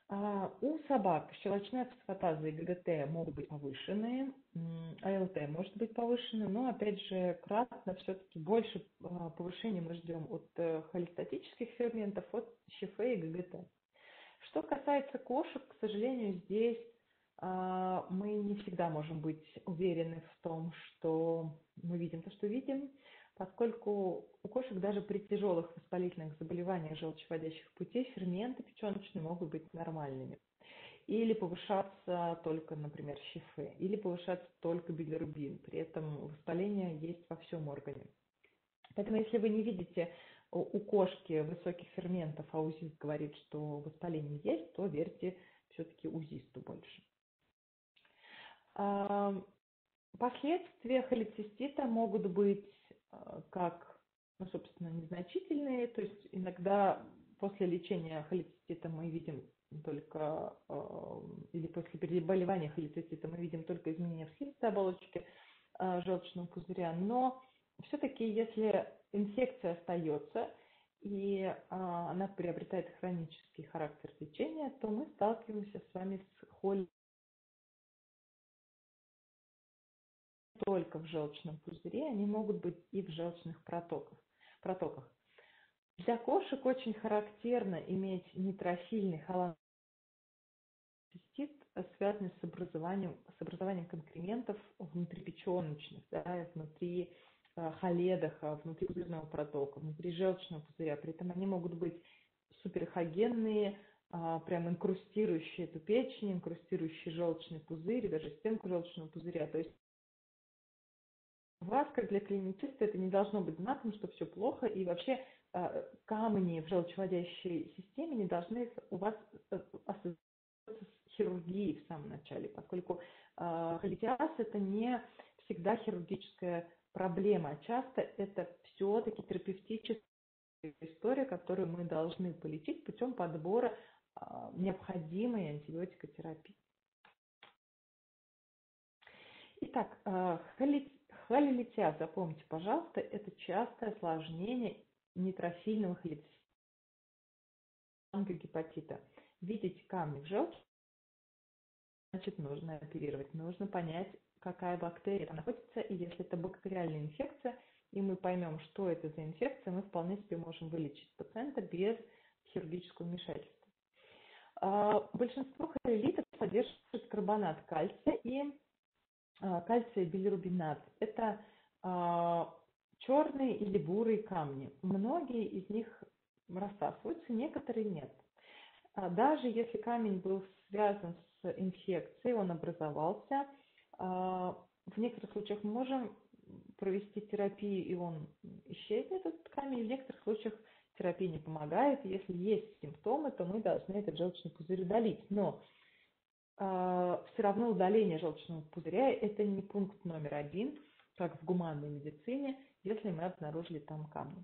А, У собак щелочная фосфатаза и ГГТ могут быть повышенные, м, АЛТ может быть повышенным, но опять же кратно все-таки больше а, повышения мы ждем от э, холестатических ферментов, от ЩФ и ГГТ. Что касается кошек, к сожалению, здесь а, мы не всегда можем быть уверены в том, что мы видим то, что видим, поскольку у кошек даже при тяжелых воспалительных заболеваниях желчеводящих путей ферменты печеночные могут быть нормальными. Или повышаться только, например, ЩФ, или повышаться только билирубин. При этом воспаление есть во всем органе. Поэтому если вы не видите у у кошки высоких ферментов, а УЗИст говорит, что воспаление есть, то верьте все-таки УЗИсту больше. А, Последствия холецистита могут быть а, как, ну, собственно, незначительные, то есть иногда после лечения холецистита мы видим только, а, или после переболевания холецистита мы видим только изменения в слизистой оболочке а, желчного пузыря, но все-таки если инфекция остается и а, она приобретает хронический характер течения, то мы сталкиваемся с вами с холь только в желчном пузыре, они могут быть и в желчных протоках. протоках. Для кошек очень характерно иметь нейтрофильный холецистит, связанный с образованием, с образованием конкрементов внутрипеченочных, да, внутри э, холедоха, внутри пузырного протока, внутри желчного пузыря. При этом они могут быть суперхогенные, а, прям инкрустирующие эту печень, инкрустирующие желчный пузырь, даже стенку желчного пузыря. То есть у вас, как для клинициста, это не должно быть знаком, что все плохо, и вообще э, камни в желчеводящей системе не должны у вас э, ассоциироваться с хирургией в самом начале, поскольку э, холитиаз это не всегда хирургическая проблема, а часто это все-таки терапевтическая история, которую мы должны полечить путем подбора э, необходимой антибиотикотерапии. Итак, э, холи- холелитиаз, запомните, пожалуйста, это частое осложнение нейтрофильного холецистита, гепатита. Видите камни в желчи, значит, нужно оперировать, нужно понять, какая бактерия там находится, и если это бактериальная инфекция, и мы поймем, что это за инфекция, мы вполне себе можем вылечить пациента без хирургического вмешательства. А, Большинство холелитов содержит карбонат кальция и а, кальция билирубинат. Это а, черные или бурые камни. Многие из них рассасываются, некоторые нет. А даже если камень был связан с инфекцией, он образовался, а, в некоторых случаях мы можем провести терапию, и он исчезнет, этот камень. В некоторых случаях терапия не помогает. Если есть симптомы, то мы должны этот желчный пузырь удалить. Но все равно удаление желчного пузыря – это не пункт номер один, как в гуманной медицине, если мы обнаружили там камни.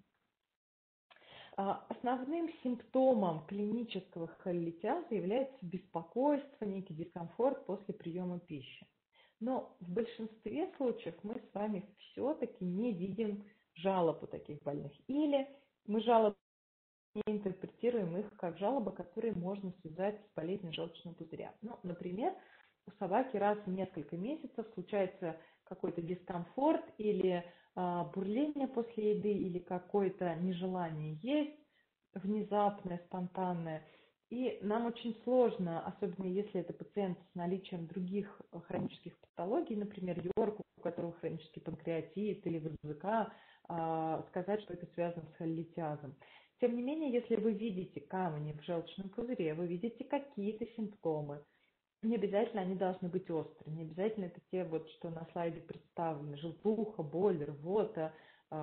Основным симптомом клинического холелитиаза является беспокойство, некий дискомфорт после приема пищи. Но в большинстве случаев мы с вами все-таки не видим жалоб у таких больных. Или мы жалобы не интерпретируем их как жалобы, которые можно связать с болезнью желчного пузыря. Ну, например, у собаки раз в несколько месяцев случается какой-то дискомфорт или а, бурление после еды, или какое-то нежелание есть, внезапное, спонтанное. И нам очень сложно, особенно если это пациент с наличием других хронических патологий, например, Йорк, у которого хронический панкреатит или ВЗК, а, сказать, что это связано с холелитиазом. Тем не менее, если вы видите камни в желчном пузыре, вы видите какие-то симптомы, не обязательно они должны быть острые, не обязательно это те, вот, что на слайде представлены, желтуха, боль, рвота.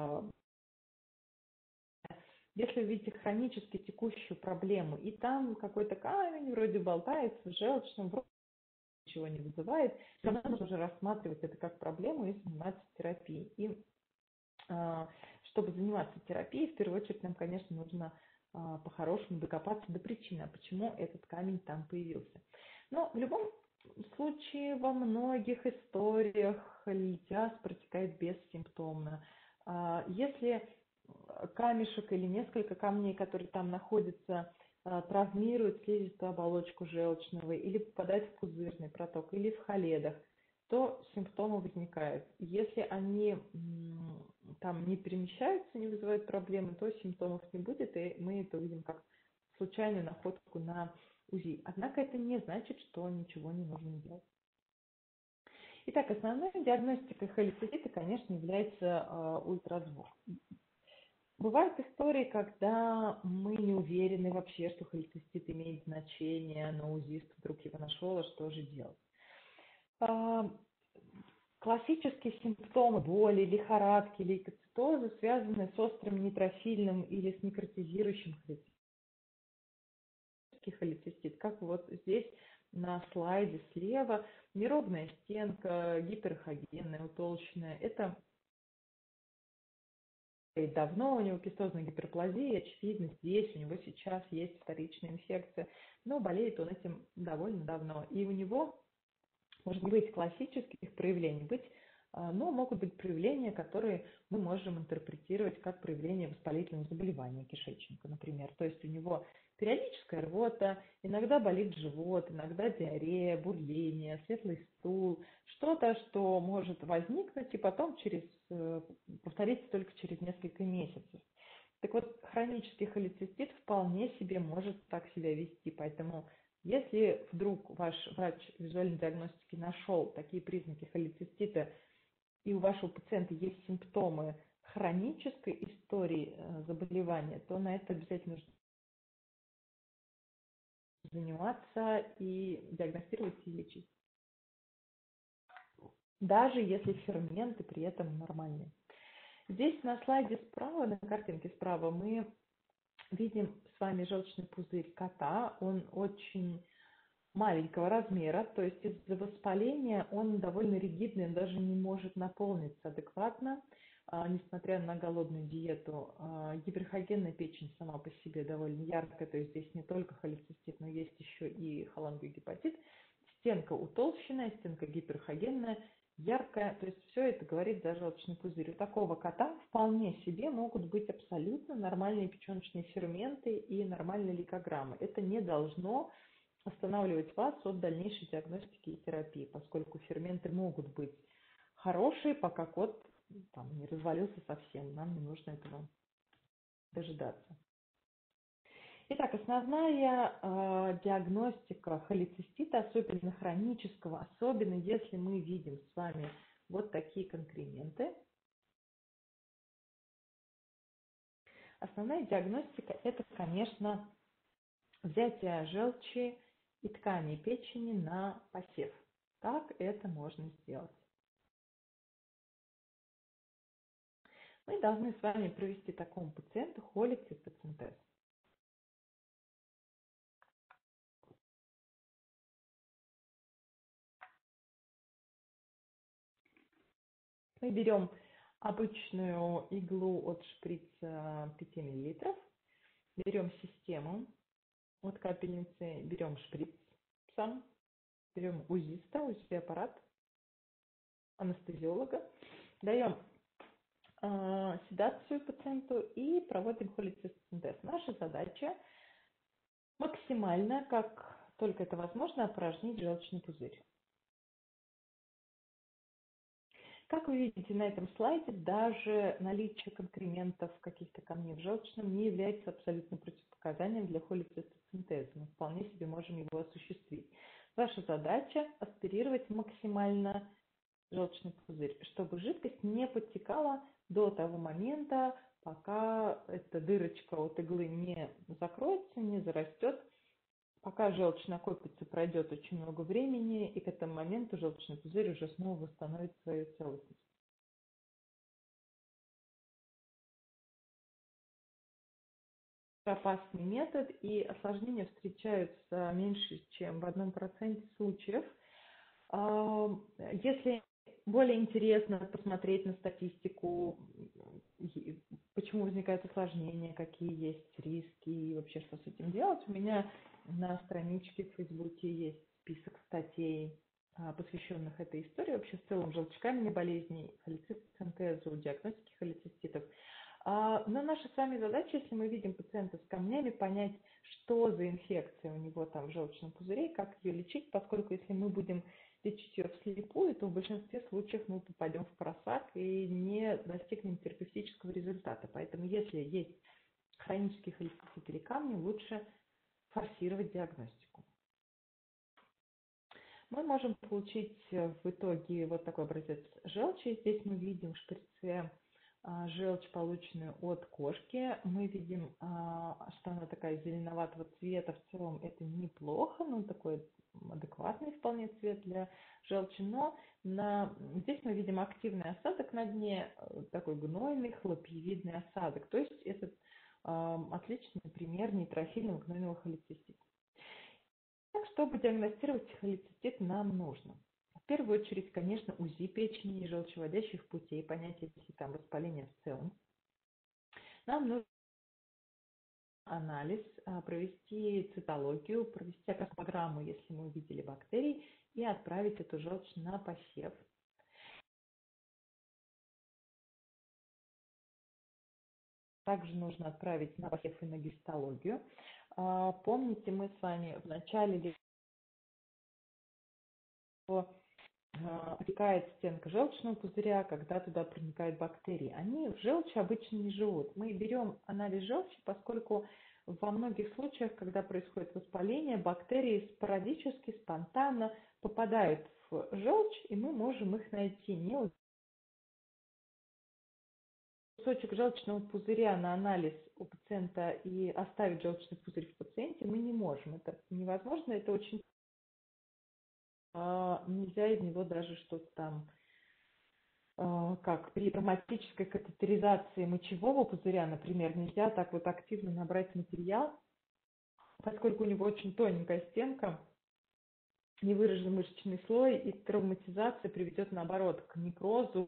Если вы видите хронически текущую проблему, и там какой-то камень вроде болтается в желчном, вроде ничего не вызывает, тогда нужно уже рассматривать это как проблему и заниматься терапией. И чтобы заниматься терапией, в первую очередь нам, конечно, нужно по-хорошему докопаться до причины, а почему этот камень там появился. Но в любом случае, во многих историях холелитиаз протекает бессимптомно. Если камешек или несколько камней, которые там находятся, а, травмирует слизистую оболочку желчного или попадает в пузырный проток или в холедах, то симптомы возникают. Если они м, там не перемещаются, не вызывают проблемы, то симптомов не будет, и мы это увидим как случайную находку на УЗИ. Однако это не значит, что ничего не нужно делать. Итак, основной диагностикой холецистита, конечно, является э, ультразвук. Бывают истории, когда мы не уверены вообще, что холецистит имеет значение, но УЗИст вдруг его нашел, а что же делать? А, классические симптомы боли, лихорадки, лейкоцитоза связаны с острым нейтрофильным или с некротизирующим холецистит, как вот здесь на слайде слева, неровная стенка, гиперхогенная, утолщенная. Это давно у него кистозная гиперплазия, очевидно, здесь у него сейчас есть вторичная инфекция, но болеет он этим довольно давно. И у него может быть классических проявлений, быть, но могут быть проявления, которые мы можем интерпретировать как проявление воспалительного заболевания кишечника, например. То есть у него периодическая рвота, иногда болит живот, иногда диарея, бурление, светлый стул, что-то, что может возникнуть и потом через, повториться только через несколько месяцев. Так вот, хронический холецистит вполне себе может так себя вести, поэтому если вдруг ваш врач визуальной диагностики нашел такие признаки холецистита, и у вашего пациента есть симптомы хронической истории заболевания, то на это обязательно нужно заниматься и диагностировать и лечить. Даже если ферменты при этом нормальные. Здесь на слайде справа, на картинке справа, мы видим с вами желчный пузырь кота. Он очень маленького размера, то есть из-за воспаления он довольно ригидный, он даже не может наполниться адекватно, а, несмотря на голодную диету. А, гиперхогенная печень сама по себе довольно яркая, то есть здесь не только холецистит, но есть еще и холангогепатит. Стенка утолщенная, стенка гиперхогенная, яркая, то есть все это говорит за желчный пузырь. У такого кота вполне себе могут быть абсолютно нормальные печеночные ферменты и нормальные лейкограммы. Это не должно останавливать вас от дальнейшей диагностики и терапии, поскольку ферменты могут быть хорошие, пока кот там не развалился совсем. Нам не нужно этого дожидаться. Итак, основная э, диагностика холецистита, особенно хронического, особенно если мы видим с вами вот такие конкременты. Основная диагностика – это, конечно, взятие желчи и тканей печени на посев. Как это можно сделать? Мы должны с вами провести такому пациенту холецистоцинтез. Мы берем обычную иглу от шприца пять миллилитров, берем систему от капельницы, берем шприц сам, берем УЗИста, УЗИ-аппарат, анестезиолога, даем э, седацию пациенту и проводим холецистоцинтез. Наша задача максимально, как только это возможно, опорожнить желчный пузырь. Как вы видите на этом слайде, даже наличие конкрементов каких-то камней в желчном не является абсолютно противопоказанием для холецистоцинтеза. Мы вполне себе можем его осуществить. Ваша задача – аспирировать максимально желчный пузырь, чтобы жидкость не подтекала до того момента, пока эта дырочка от иглы не закроется, не зарастет. Пока желчь накопится, пройдет очень много времени, и к этому моменту желчный пузырь уже снова восстановит свою целостность. Опасный метод, и осложнения встречаются меньше, чем в одном проценте случаев. Если более интересно посмотреть на статистику, почему возникают осложнения, какие есть риски и вообще что с этим делать, у меня на страничке в Фейсбуке есть список статей, посвященных этой истории, вообще в целом желчекаменной болезни, холецистоцинтезу, диагностике холециститов. А, но наша с вами задача, если мы видим пациента с камнями, понять, что за инфекция у него там в желчном пузыре, и как ее лечить, поскольку если мы будем лечить ее вслепую, то в большинстве случаев мы попадем в просак и не достигнем терапевтического результата. Поэтому если есть хронический холецистит или камни, лучше форсировать диагностику. Мы можем получить в итоге вот такой образец желчи. Здесь мы видим в шприце а, желчь, полученную от кошки. Мы видим, а, что она такая зеленоватого цвета. В целом это неплохо, но такой адекватный вполне цвет для желчи. Но на... здесь мы видим активный осадок на дне, такой гнойный, хлопьевидный осадок. То есть это а, отличный пример нейтрофильного гнойного холецистита. Так, чтобы диагностировать холецистит, нам нужно в первую очередь, конечно, УЗИ печени и желчевыводящих путей, понять, есть ли там воспаление в целом. Нам нужно анализ, провести цитологию, провести программу, если мы увидели бактерии, и отправить эту желчь на посев. Также нужно отправить на посев и на гистологию. Помните, мы с вами в начале отекает стенка желчного пузыря, когда туда проникают бактерии. Они в желчи обычно не живут. Мы берем анализ желчи, поскольку во многих случаях, когда происходит воспаление, бактерии спорадически, спонтанно попадают в желчь, и мы можем их найти. Не кусочек желчного пузыря на анализ у пациента и оставить желчный пузырь в пациенте мы не можем. Это невозможно, это очень нельзя из него даже что-то там, как при травматической катетеризации мочевого пузыря, например, нельзя так вот активно набрать материал, поскольку у него очень тоненькая стенка, невыраженный мышечный слой, и травматизация приведет, наоборот, к некрозу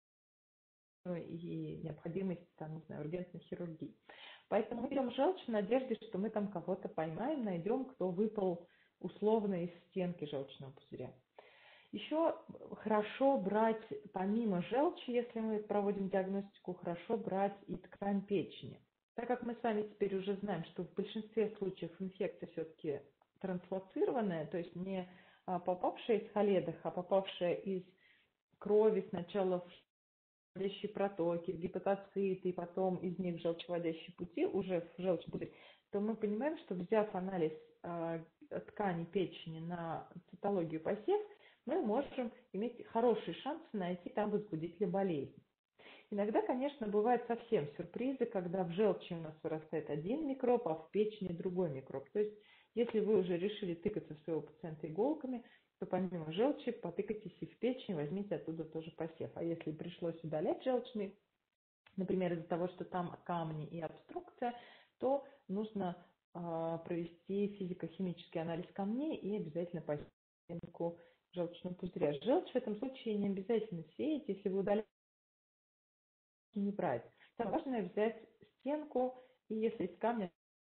и необходимости, там, не знаю, ургентной хирургии. Поэтому мы берем желчь в надежде, что мы там кого-то поймаем, найдем, кто выпал условно из стенки желчного пузыря. Еще хорошо брать, помимо желчи, если мы проводим диагностику, хорошо брать и ткань печени. Так как мы с вами теперь уже знаем, что в большинстве случаев инфекция все-таки транслоцированная, то есть не попавшая из холедок, а попавшая из крови сначала в желчевыводящие протоки, в гепатоциты, и потом из них в желчевыводящие пути, уже в желчный пузырь, то мы понимаем, что взяв анализ э, ткани печени на цитологию посев, мы можем иметь хорошие шансы найти там возбудителя болезни. Иногда, конечно, бывают совсем сюрпризы, когда в желчи у нас вырастает один микроб, а в печени другой микроб. То есть, если вы уже решили тыкаться в своего пациента иголками, то помимо желчи потыкайтесь и в печень, возьмите оттуда тоже посев. А если пришлось удалять желчный, например, из-за того, что там камни и обструкция, то нужно э, провести физико-химический анализ камней и обязательно посевку желчного пузыря. Желчь в этом случае не обязательно сеять, если вы удаляете, не брать. Там важно взять стенку, и если из камня.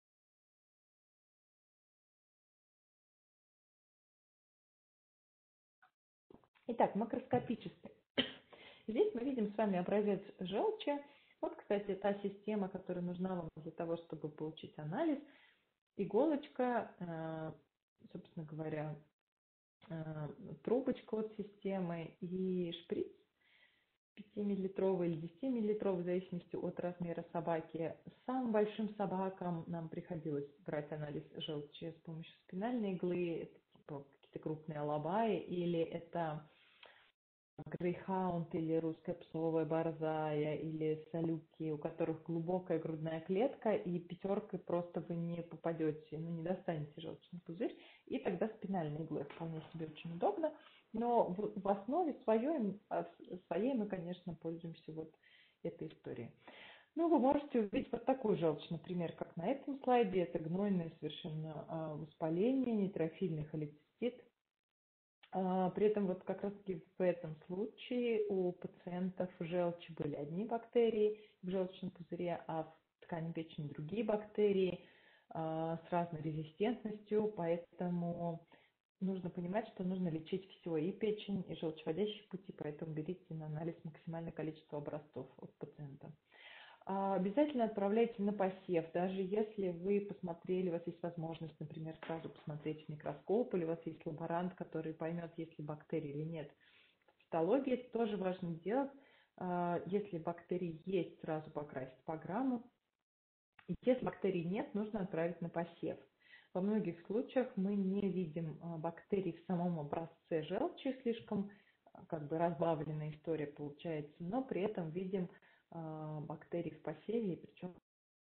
Итак, макроскопически. Здесь мы видим с вами образец желчи. Вот, кстати, та система, которая нужна вам для того, чтобы получить анализ. Иголочка, собственно говоря, трубочка от системы и шприц пятимиллилитровый или десятимиллилитровый, в зависимости от размера собаки. Самым большим собакам нам приходилось брать анализ желчи с помощью спинальной иглы, это типа какие-то крупные алабаи, или это грейхаунд, или русская псовая борзая, или салюки, у которых глубокая грудная клетка, и пятеркой просто вы не попадете, ну, не достанете желчный пузырь, и тогда спинальной иглой вполне себе очень удобно. Но в, в основе своей, своей мы, конечно, пользуемся вот этой историей. Ну, вы можете увидеть вот такую желчь, например, как на этом слайде. Это гнойное совершенно воспаление, нейтрофильный холецистит. При этом вот как раз-таки в этом случае у пациентов в желчи были одни бактерии в желчном пузыре, а в ткани печени другие бактерии с разной резистентностью, поэтому нужно понимать, что нужно лечить все, и печень, и желчевыводящие пути, поэтому берите на анализ максимальное количество образцов от пациента. А, Обязательно отправляйте на посев, даже если вы посмотрели, у вас есть возможность, например, сразу посмотреть в микроскоп, или у вас есть лаборант, который поймет, есть ли бактерии или нет. В цитологии это тоже важно делать. А, Если бактерии есть, сразу покрасить по грамму. И если бактерий нет, нужно отправить на посев. Во многих случаях мы не видим а, бактерий в самом образце желчи, слишком а, как бы разбавленная история получается, но при этом видим а, бактерии в посеве, и причем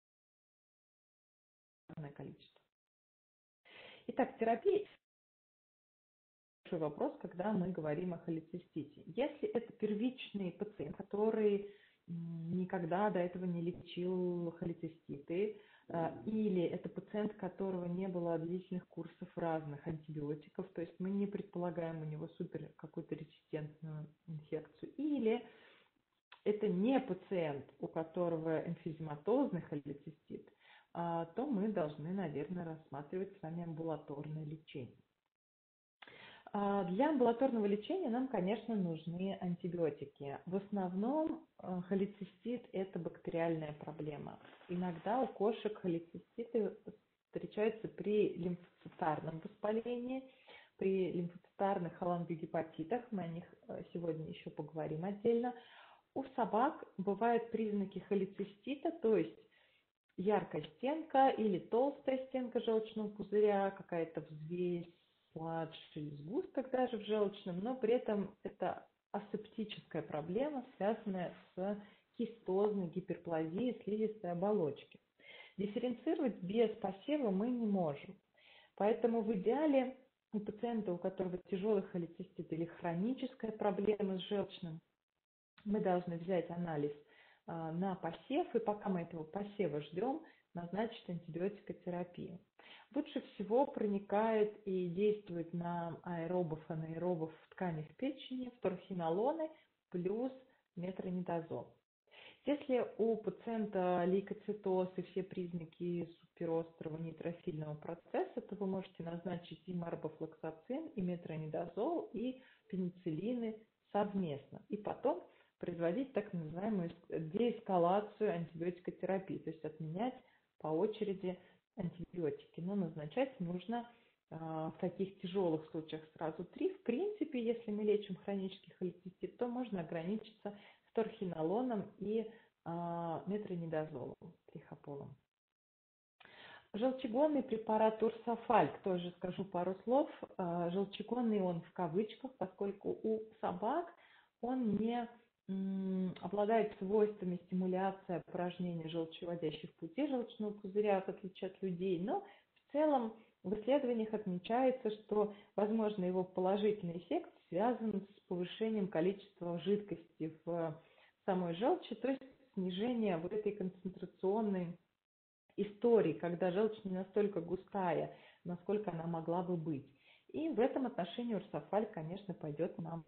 огромное количество. Итак, терапия – большой вопрос, когда мы говорим о холецистите. Если это первичный пациент, который никогда до этого не лечил холециститы, или это пациент, у которого не было длительных курсов разных антибиотиков, то есть мы не предполагаем у него супер какую-то резистентную инфекцию, или это не пациент, у которого эмфизематозный холецистит, то мы должны, наверное, рассматривать с вами амбулаторное лечение. Для амбулаторного лечения нам, конечно, нужны антибиотики. В основном холецистит – это бактериальная проблема. Иногда у кошек холециститы встречаются при лимфоцитарном воспалении, при лимфоцитарных холангиогепатитах, мы о них сегодня еще поговорим отдельно. У собак бывают признаки холецистита, то есть яркая стенка или толстая стенка желчного пузыря, какая-то взвесь, младший сгусток даже в желчном, но при этом это асептическая проблема, связанная с кистозной гиперплазией слизистой оболочки. Дифференцировать без посева мы не можем. Поэтому в идеале у пациента, у которого тяжелый холецистит или хроническая проблема с желчным, мы должны взять анализ на посев, и пока мы этого посева ждем, назначить антибиотикотерапию. Лучше всего проникает и действует на аэробов, анаэробов в тканях печени вторхинолоны плюс метронидазол. Если у пациента лейкоцитоз и все признаки суперострого нейтрофильного процесса, то вы можете назначить и марбофлоксацин, и метронидазол, и пенициллины совместно. И потом производить так называемую деэскалацию антибиотикотерапии, то есть отменять по очереди антибиотики. Но назначать нужно э, в таких тяжелых случаях сразу три. В принципе, если мы лечим хронический холецистит, то можно ограничиться торхинолоном и э, метронидазолом, трихополом. Желчегонный препарат Урсофальк, тоже скажу пару слов. Э, желчегонный он в кавычках, поскольку у собак он не обладает свойствами стимуляции опорожнения желчевыводящих путей желчного пузыря, в отличие от людей, но в целом в исследованиях отмечается, что, возможно, его положительный эффект связан с повышением количества жидкости в самой желчи, то есть снижение вот этой концентрационной истории, когда желчь не настолько густая, насколько она могла бы быть. И в этом отношении Урсофальк, конечно, пойдет нам.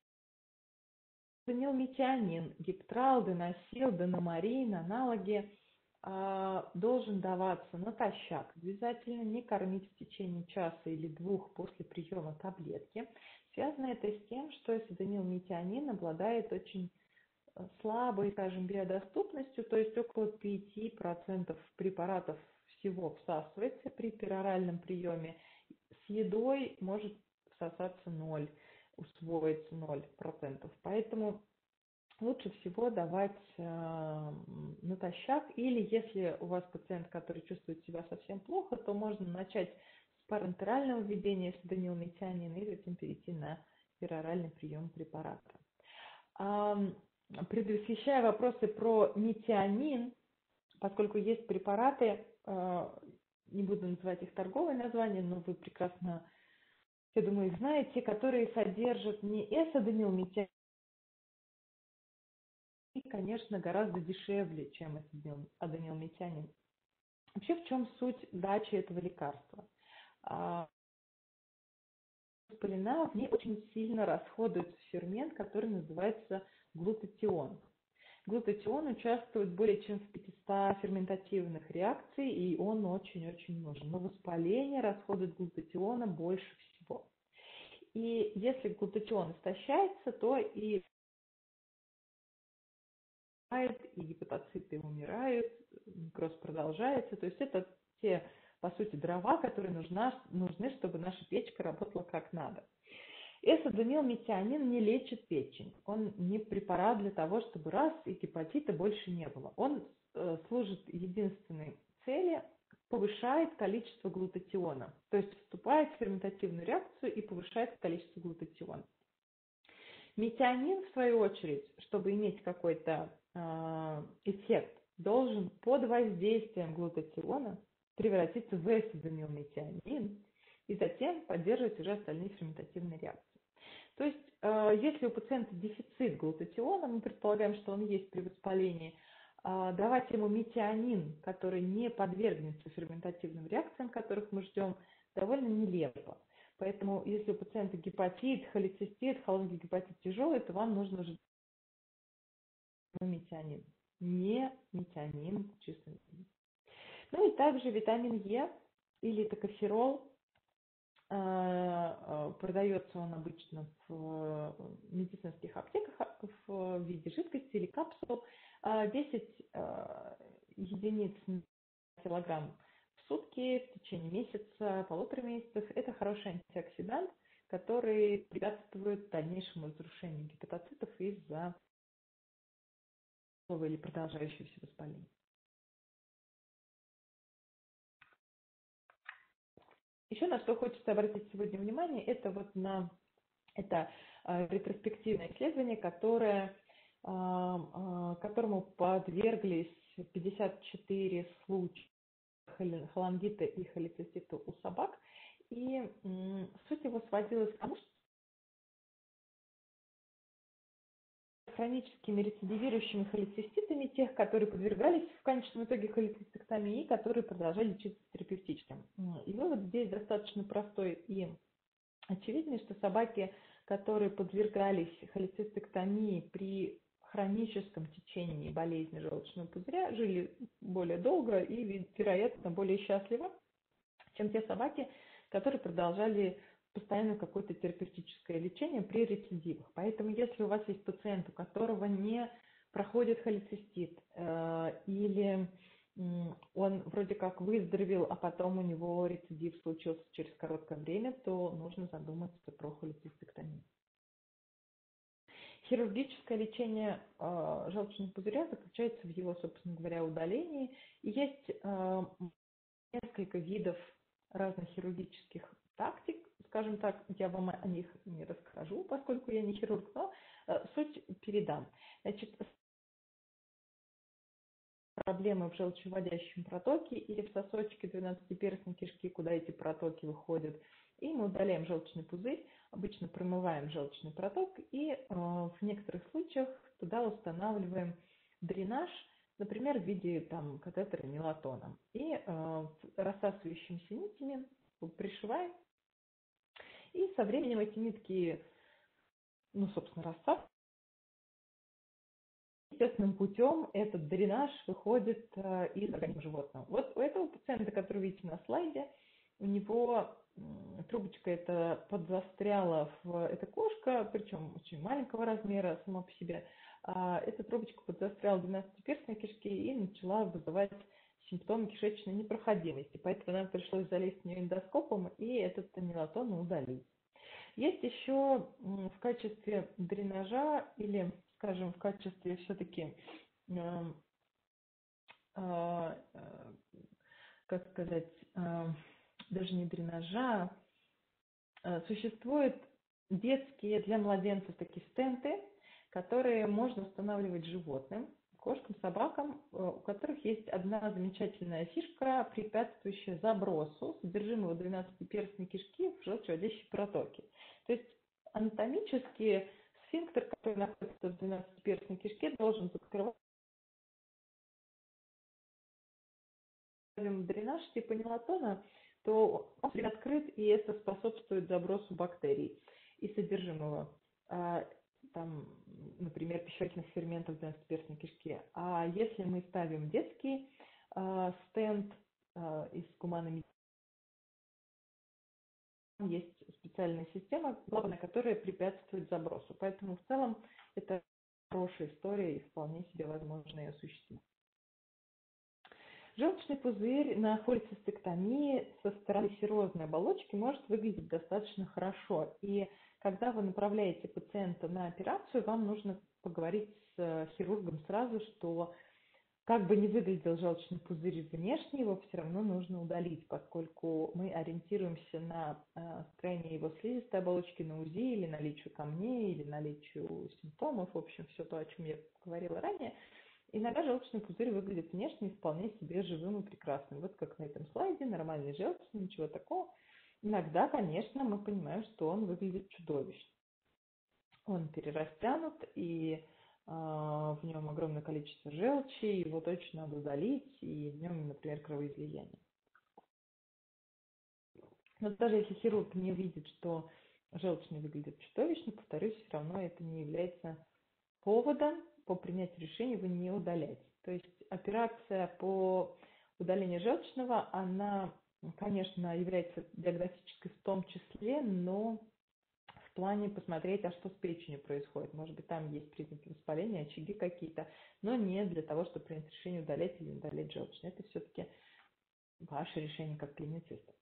Фенилметионин, гиптрал, деносил, деномарин, аналоги э, должен даваться натощак. Обязательно не кормить в течение часа или двух после приема таблетки. Связано это с тем, что фенилметионин обладает очень слабой, скажем, биодоступностью, то есть около пяти процентов препаратов всего всасывается при пероральном приеме. С едой может всосаться ноль. Усвоится ноль процентов. Поэтому лучше всего давать э, натощак, или если у вас пациент, который чувствует себя совсем плохо, то можно начать с парентерального введения фенилметионина и затем перейти на пероральный прием препарата. А, предвосхищая вопросы про метионин, поскольку есть препараты, э, не буду называть их торговые названия, но вы прекрасно, я думаю, их знаете, которые содержат не эсаденилметионин, и, конечно, гораздо дешевле, чем аденилметионин. Вообще, в чем суть дачи этого лекарства? Спалена, в ней очень сильно расходуется фермент, который называется глутатион. Глутатион участвует более чем в пятистах ферментативных реакций, и он очень-очень нужен. Но воспаление расходует глутатиона больше всего. И если глутатион истощается, то и и гепатоциты умирают, некроз продолжается. То есть это те, по сути, дрова, которые нужна, нужны, чтобы наша печка работала как надо. Эсоденилметионин не лечит печень. Он не препарат для того, чтобы раз и гепатита больше не было. Он э, служит единственной цели, повышает количество глутатиона. То есть вступает в ферментативную реакцию и повышает количество глутатиона. Метионин, в свою очередь, чтобы иметь какой-то э, эффект, должен под воздействием глутатиона превратиться в эсоденилметионин и затем поддерживать уже остальные ферментативные реакции. То есть, э, если у пациента дефицит глутатиона, мы предполагаем, что он есть при воспалении, э, давать ему метионин, который не подвергнется ферментативным реакциям, которых мы ждем, довольно нелепо. Поэтому, если у пациента гепатит, холецистит, холодный гепатит тяжелый, то вам нужно уже метионин, не метионин чистый. Ну и также витамин Е или токоферол. Продается он обычно в медицинских аптеках в виде жидкости или капсул. десять единиц на килограмм в сутки в течение месяца, полутора месяцев. Это хороший антиоксидант, который препятствует дальнейшему разрушению гепатоцитов из-за или продолжающегося воспаления. Еще на что хочется обратить сегодня внимание, это вот на это э, ретроспективное исследование, которое, э, э, которому подверглись пятьдесят четыре случая холангита и холецистита у собак. И э, суть его сводилась к тому, что хроническими рецидивирующими холециститами, тех, которые подвергались в конечном итоге холецистектомии, которые продолжали лечиться терапевтическим. И вывод здесь достаточно простой и очевидный, что собаки, которые подвергались холецистектомии при хроническом течении болезни желчного пузыря, жили более долго и, вероятно, более счастливо, чем те собаки, которые продолжали постоянно какое-то терапевтическое лечение при рецидивах. Поэтому, если у вас есть пациент, у которого не проходит холецистит, э, или э, он вроде как выздоровел, а потом у него рецидив случился через короткое время, то нужно задуматься про холецистектомию. Хирургическое лечение э, желчного пузыря заключается в его, собственно говоря, удалении. И есть э, несколько видов разных хирургических тактик, скажем так, я вам о них не расскажу, поскольку я не хирург, но э, суть передам. Значит, проблемы в желчевыводящем протоке или в сосочке двенадцатиперстной кишки, куда эти протоки выходят, и мы удаляем желчный пузырь, обычно промываем желчный проток и э, в некоторых случаях туда устанавливаем дренаж, например, в виде там, катетера нилатоном, и э, рассасывающимися нитями пришиваем. И со временем эти нитки, ну, собственно, рассасываются. Естественным путем этот дренаж выходит э, из организма животного. Вот у этого пациента, который видите на слайде, у него м, трубочка эта подзастряла в... Это кошка, причем очень маленького размера сама по себе. А, эта трубочка подзастряла в двенадцатиперстной кишке и начала вызывать симптомы кишечной непроходимости. Поэтому нам пришлось залезть в нее эндоскопом и этот нилатон удалить. Есть еще в качестве дренажа или, скажем, в качестве все-таки, э, э, как сказать, э, даже не дренажа, э, существуют детские для младенцев такие стенты, которые можно устанавливать животным, кошкам, собакам, у которых есть одна замечательная фишка, препятствующая забросу содержимого двенадцатиперстной кишки в желчевыводящие протоки. То есть анатомически сфинктер, который находится в двенадцатиперстной кишке, должен закрывать дренаж типа нилатона, то он открыт, и это способствует забросу бактерий и содержимого. Там, например, пищеварительных ферментов в двенадцатиперстной кишке. А если мы ставим детский э, стенд э, из гуманной медицины, есть специальная система, главная, которая препятствует забросу. Поэтому в целом это хорошая история и вполне себе возможно ее осуществить. Желчный пузырь на холецистектомии со стороны серозной оболочки может выглядеть достаточно хорошо. И когда вы направляете пациента на операцию, вам нужно поговорить с хирургом сразу, что как бы ни выглядел желчный пузырь внешне, его все равно нужно удалить, поскольку мы ориентируемся на строение его слизистой оболочки, на УЗИ или наличие камней, или наличие симптомов, в общем, все то, о чем я говорила ранее. Иногда желчный пузырь выглядит внешне вполне себе живым и прекрасным. Вот как на этом слайде, нормальный желчный, ничего такого. Иногда, конечно, мы понимаем, что он выглядит чудовищно. Он перерастянут, и э, в нем огромное количество желчи, его точно надо удалить, и в нем, например, кровоизлияние. Но даже если хирург не видит, что желчный выглядит чудовищно, повторюсь, все равно это не является поводом по принятию решения его не удалять. То есть операция по удалению желчного, она, конечно, является диагностической в том числе, но в плане посмотреть, а что с печенью происходит. Может быть, там есть признаки воспаления, очаги какие-то, но не для того, чтобы принять решение удалять или не удалять желчный. Это все-таки ваше решение как клинициста.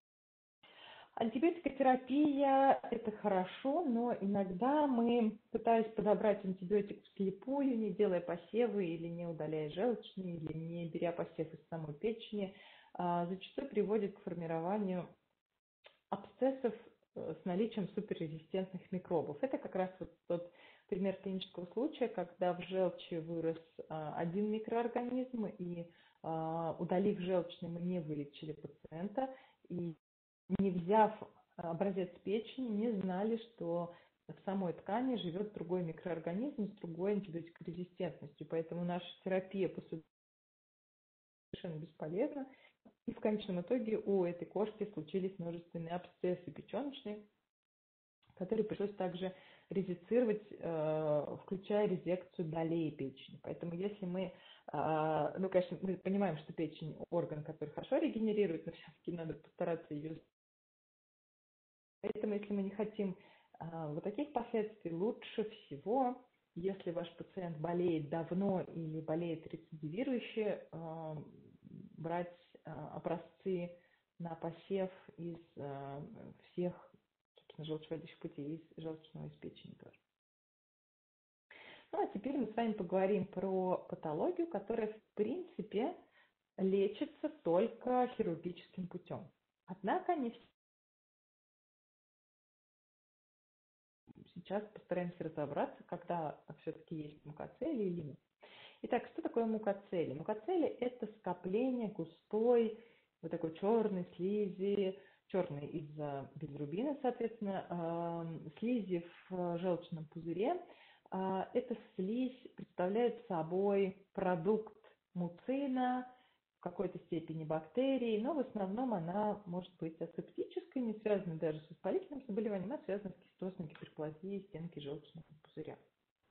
Антибиотикотерапия – это хорошо, но иногда мы, пытаясь подобрать антибиотик вслепую, не делая посевы или не удаляя желчный, или не беря посев из самой печени, зачастую приводит к формированию абсцессов с наличием суперрезистентных микробов. Это как раз вот тот пример клинического случая, когда в желчи вырос один микроорганизм, и удалив желчный, мы не вылечили пациента, и не взяв образец печени, не знали, что в самой ткани живет другой микроорганизм с другой антибиотикорезистентностью. Поэтому наша терапия по сути совершенно бесполезна. И в конечном итоге у этой кошки случились множественные абсцессы печеночные, которые пришлось также резецировать, включая резекцию долей печени. Поэтому если мы, ну, конечно, мы понимаем, что печень орган, который хорошо регенерирует, но все-таки надо постараться ее. Поэтому, если мы не хотим а, вот таких последствий, лучше всего, если ваш пациент болеет давно или болеет рецидивирующе, а, брать а, образцы на посев из а, всех, собственно, желчевыводящих путей, из желчного, из печени тоже. Ну, а теперь мы с вами поговорим про патологию, которая, в принципе, лечится только хирургическим путем. Однако не все. Сейчас постараемся разобраться, когда все-таки есть мукоцелий или нет. Итак, что такое мукоцелий? Мукоцелий – это скопление густой, вот такой черной слизи, черной из-за билирубина, соответственно, слизи в желчном пузыре. Эта слизь представляет собой продукт муцина, в какой-то степени бактерий, но в основном она может быть асептической, не связана даже с воспалительным заболеванием, а связана с кистозной гиперплазией стенки желчного пузыря.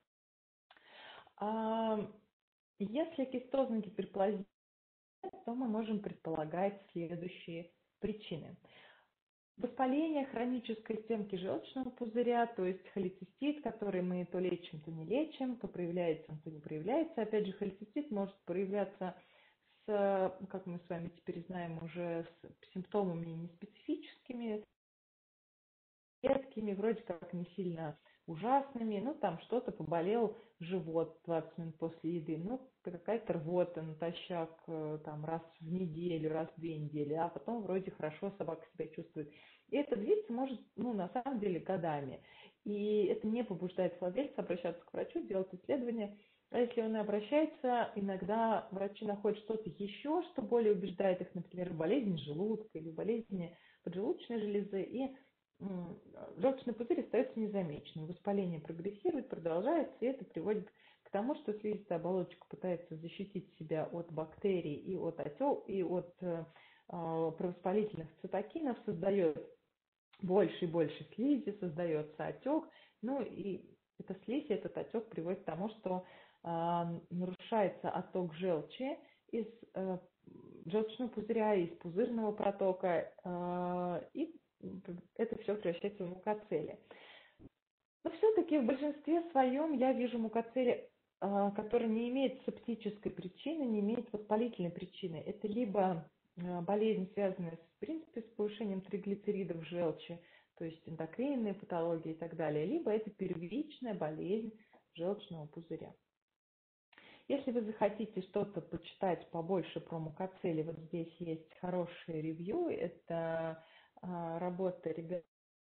Если кистозная гиперплазия, то мы можем предполагать следующие причины. Воспаление хронической стенки желчного пузыря, то есть холецистит, который мы то лечим, то не лечим, то проявляется, то не проявляется. Опять же, холецистит может проявляться с, как мы с вами теперь знаем, уже с симптомами неспецифическими, редкими, вроде как не сильно ужасными, ну там что-то поболел живот двадцать минут после еды, ну какая-то рвота натощак там раз в неделю, раз в две недели, а потом вроде хорошо собака себя чувствует. И это длится может, ну на самом деле годами. И это не побуждает владельца обращаться к врачу, делать исследования. А если он и обращается, иногда врачи находят что-то еще, что более убеждает их, например, болезнь желудка или болезни поджелудочной железы, и желчный пузырь остается незамеченным. Воспаление прогрессирует, продолжается, и это приводит к тому, что слизистая оболочка пытается защитить себя от бактерий и от отек, и от э, провоспалительных цитокинов, создает больше и больше слизи, создается отек, ну и эта слизь, этот отек приводит к тому, что э, нарушается отток желчи из э, желчного пузыря, из пузырного протока, э, и это все превращается в мукоцелий. Но все-таки в большинстве своем я вижу мукоцель, а, который не имеет септической причины, не имеет воспалительной причины. Это либо а, болезнь, связанная с, в принципе, с повышением триглицеридов в желчи, то есть эндокринные патологии и так далее, либо это первичная болезнь желчного пузыря. Если вы захотите что-то почитать побольше про мукоцели, вот здесь есть хорошие ревью. Это а, работа ребят,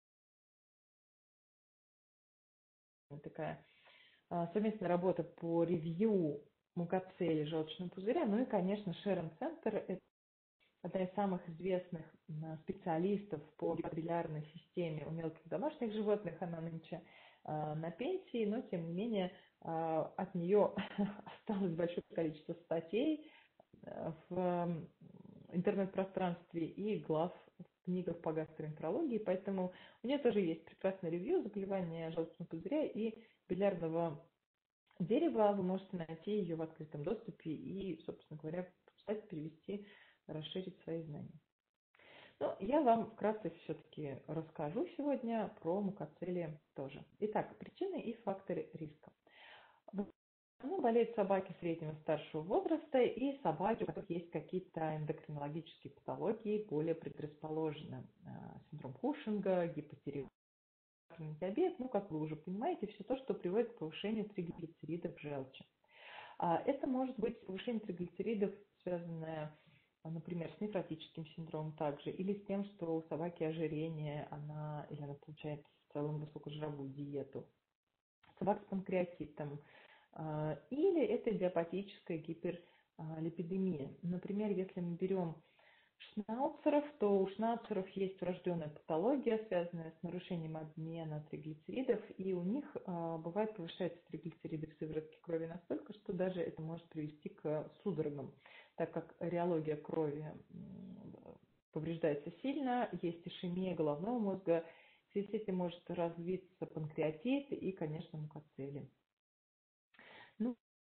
такая а, совместная работа по ревью мукоцели желчного пузыря. Ну и, конечно, Шерон Центр – это одна из самых известных м, специалистов по гепатобилиарной системе у мелких домашних животных. Она нынче а, на пенсии, но, тем не менее, а, от нее осталось большое количество статей э, в интернет-пространстве и глав в книгах по гастроэнтерологии, поэтому у нее тоже есть прекрасное ревью заболевания желчного пузыря и билиарного дерева. Вы можете найти ее в открытом доступе и, собственно говоря, почитать, перевести, расширить свои знания. Но я вам вкратце все-таки расскажу сегодня про мукоцелии тоже. Итак, причины и факторы риска. Ну, болеют собаки среднего и старшего возраста и собаки, у которых есть какие-то эндокринологические патологии, более предрасположены. Синдром Кушинга, гипотиреоз, диабет, ну, как вы уже понимаете, все то, что приводит к повышению триглицеридов в желчи. Это может быть повышение триглицеридов, связанное, например, с нефротическим синдромом также, или с тем, что у собаки ожирение, она, или она получает в целом высокожировую диету. Собака с панкреатитом, или это идиопатическая гиперлипидемия. Например, если мы берем шнауцеров, то у шнауцеров есть врожденная патология, связанная с нарушением обмена триглицеридов, и у них бывает повышаются триглицериды в сыворотке крови настолько, что даже это может привести к судорогам, так как реология крови повреждается сильно, есть ишемия головного мозга, в связи с этим может развиться панкреатит и, конечно, мукоцели. Ну,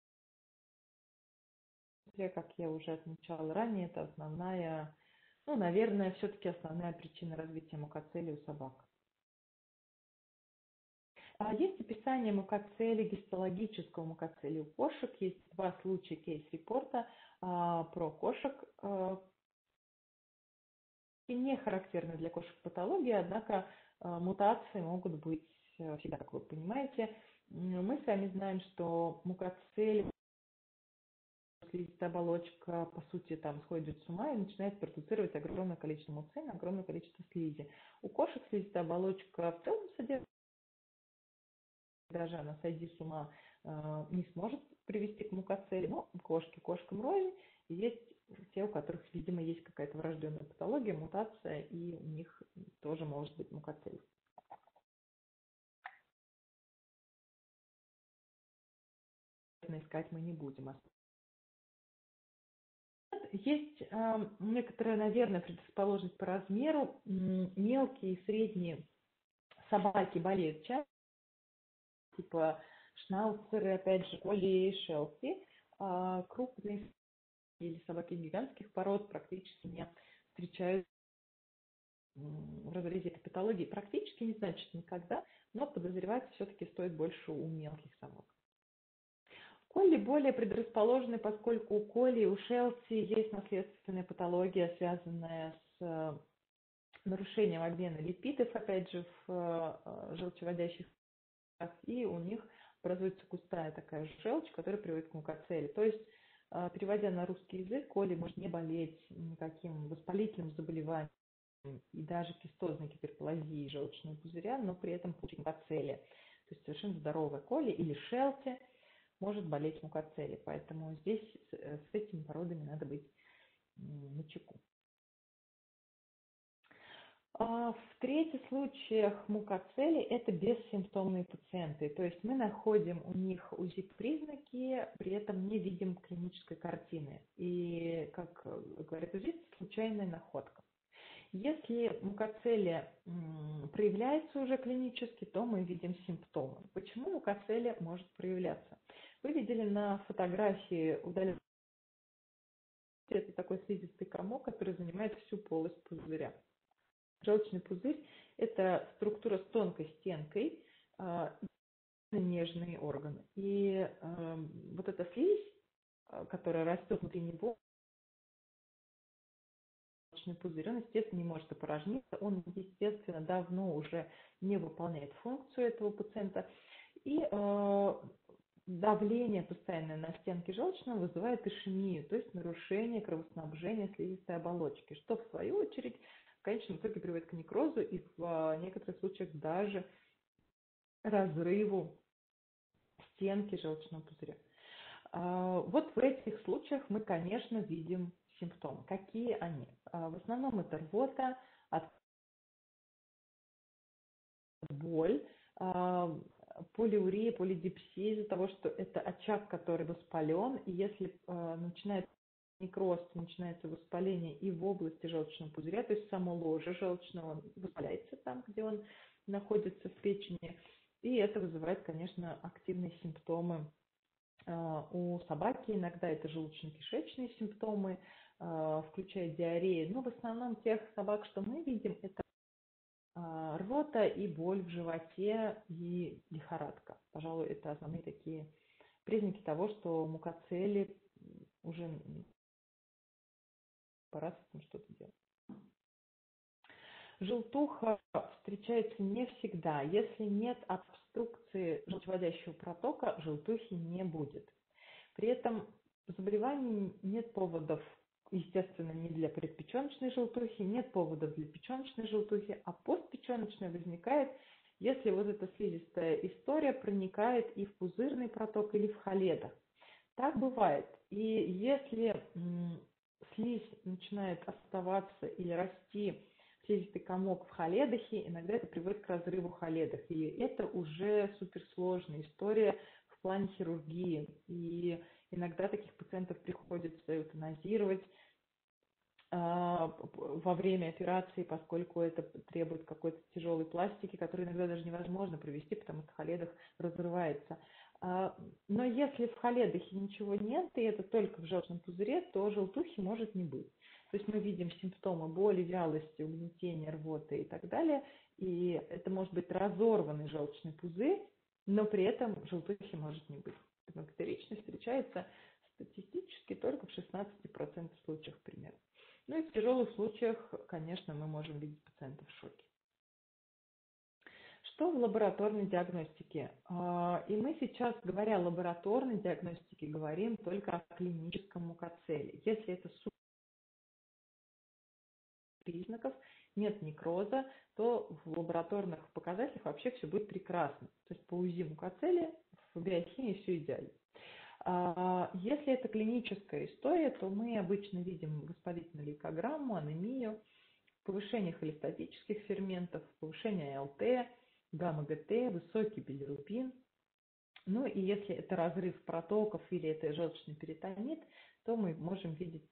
как я уже отмечала ранее, это основная, ну, наверное, все-таки основная причина развития мукоцелий у собак. Есть описание мукоцелий, гистологического мукоцелия у кошек. Есть два случая кейс-репорта а, про кошек. А, и не характерны для кошек патологии, однако а, мутации могут быть всегда, как вы понимаете. Мы с вами знаем, что мукоцель, слизистая оболочка, по сути, там сходит с ума и начинает продуцировать огромное количество муцина, огромное количество слизи. У кошек слизистая оболочка в целом содержит, даже она, сойди с ума, не сможет привести к мукоцелии, но кошки кошкам рознь. Есть те, у которых, видимо, есть какая-то врожденная патология, мутация, и у них тоже может быть мукоцель. Искать мы не будем. Есть э, некоторая, наверное, предрасположенность по размеру. Мелкие и средние собаки болеют часто, типа шнауцеры, опять же, коли и шелти. А крупные или собаки гигантских пород практически не встречают в разрезе этой патологии. Практически не значит никогда, но подозревать все-таки стоит больше у мелких собак. Колли более предрасположены, поскольку у Колли и у Шелти есть наследственная патология, связанная с нарушением обмена липидов, опять же, в желчеводящих, и у них образуется густая такая желчь, которая приводит к мукоцелии. То есть, переводя на русский язык, Колли может не болеть никаким воспалительным заболеванием и даже кистозной гиперплазией желчного пузыря, но при этом получить мукоцелия. То есть совершенно здоровая Колли или Шелти может болеть мукоцелией. Поэтому здесь с этими породами надо быть начеку. В третьих случаях мукоцелий это бессимптомные пациенты, то есть мы находим у них УЗИ-признаки, при этом не видим клинической картины. И, как говорят УЗИ, случайная находка. Если мукоцелия проявляется уже клинически, то мы видим симптомы. Почему мукоцелия может проявляться? Вы видели на фотографии удаленного, это такой слизистый комок, который занимает всю полость пузыря. Желчный пузырь – это структура с тонкой стенкой, нежные органы. И э, вот эта слизь, которая растет внутри него, желчный пузырь, он, естественно, не может опорожниться, он, естественно, давно уже не выполняет функцию этого пациента. И э, давление постоянное на стенки желчного вызывает ишемию, то есть нарушение кровоснабжения слизистой оболочки, что, в свою очередь, в конечном итоге приводит к некрозу и в некоторых случаях даже разрыву стенки желчного пузыря. Вот в этих случаях мы, конечно, видим симптомы. Какие они? В основном это рвота, боль, полиурия, полидипсия из-за того, что это очаг, который воспален, и если начинается некроз, начинается воспаление и в области желчного пузыря, то есть само ложе желчного воспаляется там, где он находится в печени, и это вызывает, конечно, активные симптомы у собаки, иногда это желудочно-кишечные симптомы, включая диарею, но в основном тех собак, что мы видим, это рвота и боль в животе и лихорадка. Пожалуй, это основные такие признаки того, что мукоцели уже пора с этим что-то делать. Желтуха встречается не всегда. Если нет обструкции желчеводящего протока, желтухи не будет. При этом в заболевании нет поводов, естественно, не для предпеченочной желтухи, нет поводов для печеночной желтухи, а постпеченочная возникает, если вот эта слизистая история проникает и в пузырный проток, или в холедах. Так бывает. И если слизь начинает оставаться или расти, слизистый комок в холедахе, иногда это приводит к разрыву холедах. И это уже суперсложная история в плане хирургии. И иногда таких пациентов приходится эвтаназировать во время операции, поскольку это требует какой-то тяжелой пластики, которую иногда даже невозможно провести, потому что холедах разрывается. Но если в холедахе ничего нет, и это только в желчном пузыре, то желтухи может не быть. То есть мы видим симптомы боли, вялости, угнетения, рвоты и так далее, и это может быть разорванный желчный пузырь, но при этом желтухи может не быть. Бактеричность встречается статистически только в шестнадцати процентах случаев примерно. Ну и в тяжелых случаях, конечно, мы можем видеть пациента в шоке. Что в лабораторной диагностике? И мы сейчас, говоря о лабораторной диагностике, говорим только о клиническом мукоцеле. Если это суть признаков, нет некроза, то в лабораторных показателях вообще все будет прекрасно. То есть по УЗИ мукоцели в биохимии все идеально. Если это клиническая история, то мы обычно видим воспалительную лейкограмму, анемию, повышение холестатических ферментов, повышение АЛТ, гамма-ГТ, высокий билирубин. Ну и если это разрыв протоков или это желчный перитонит, то мы можем видеть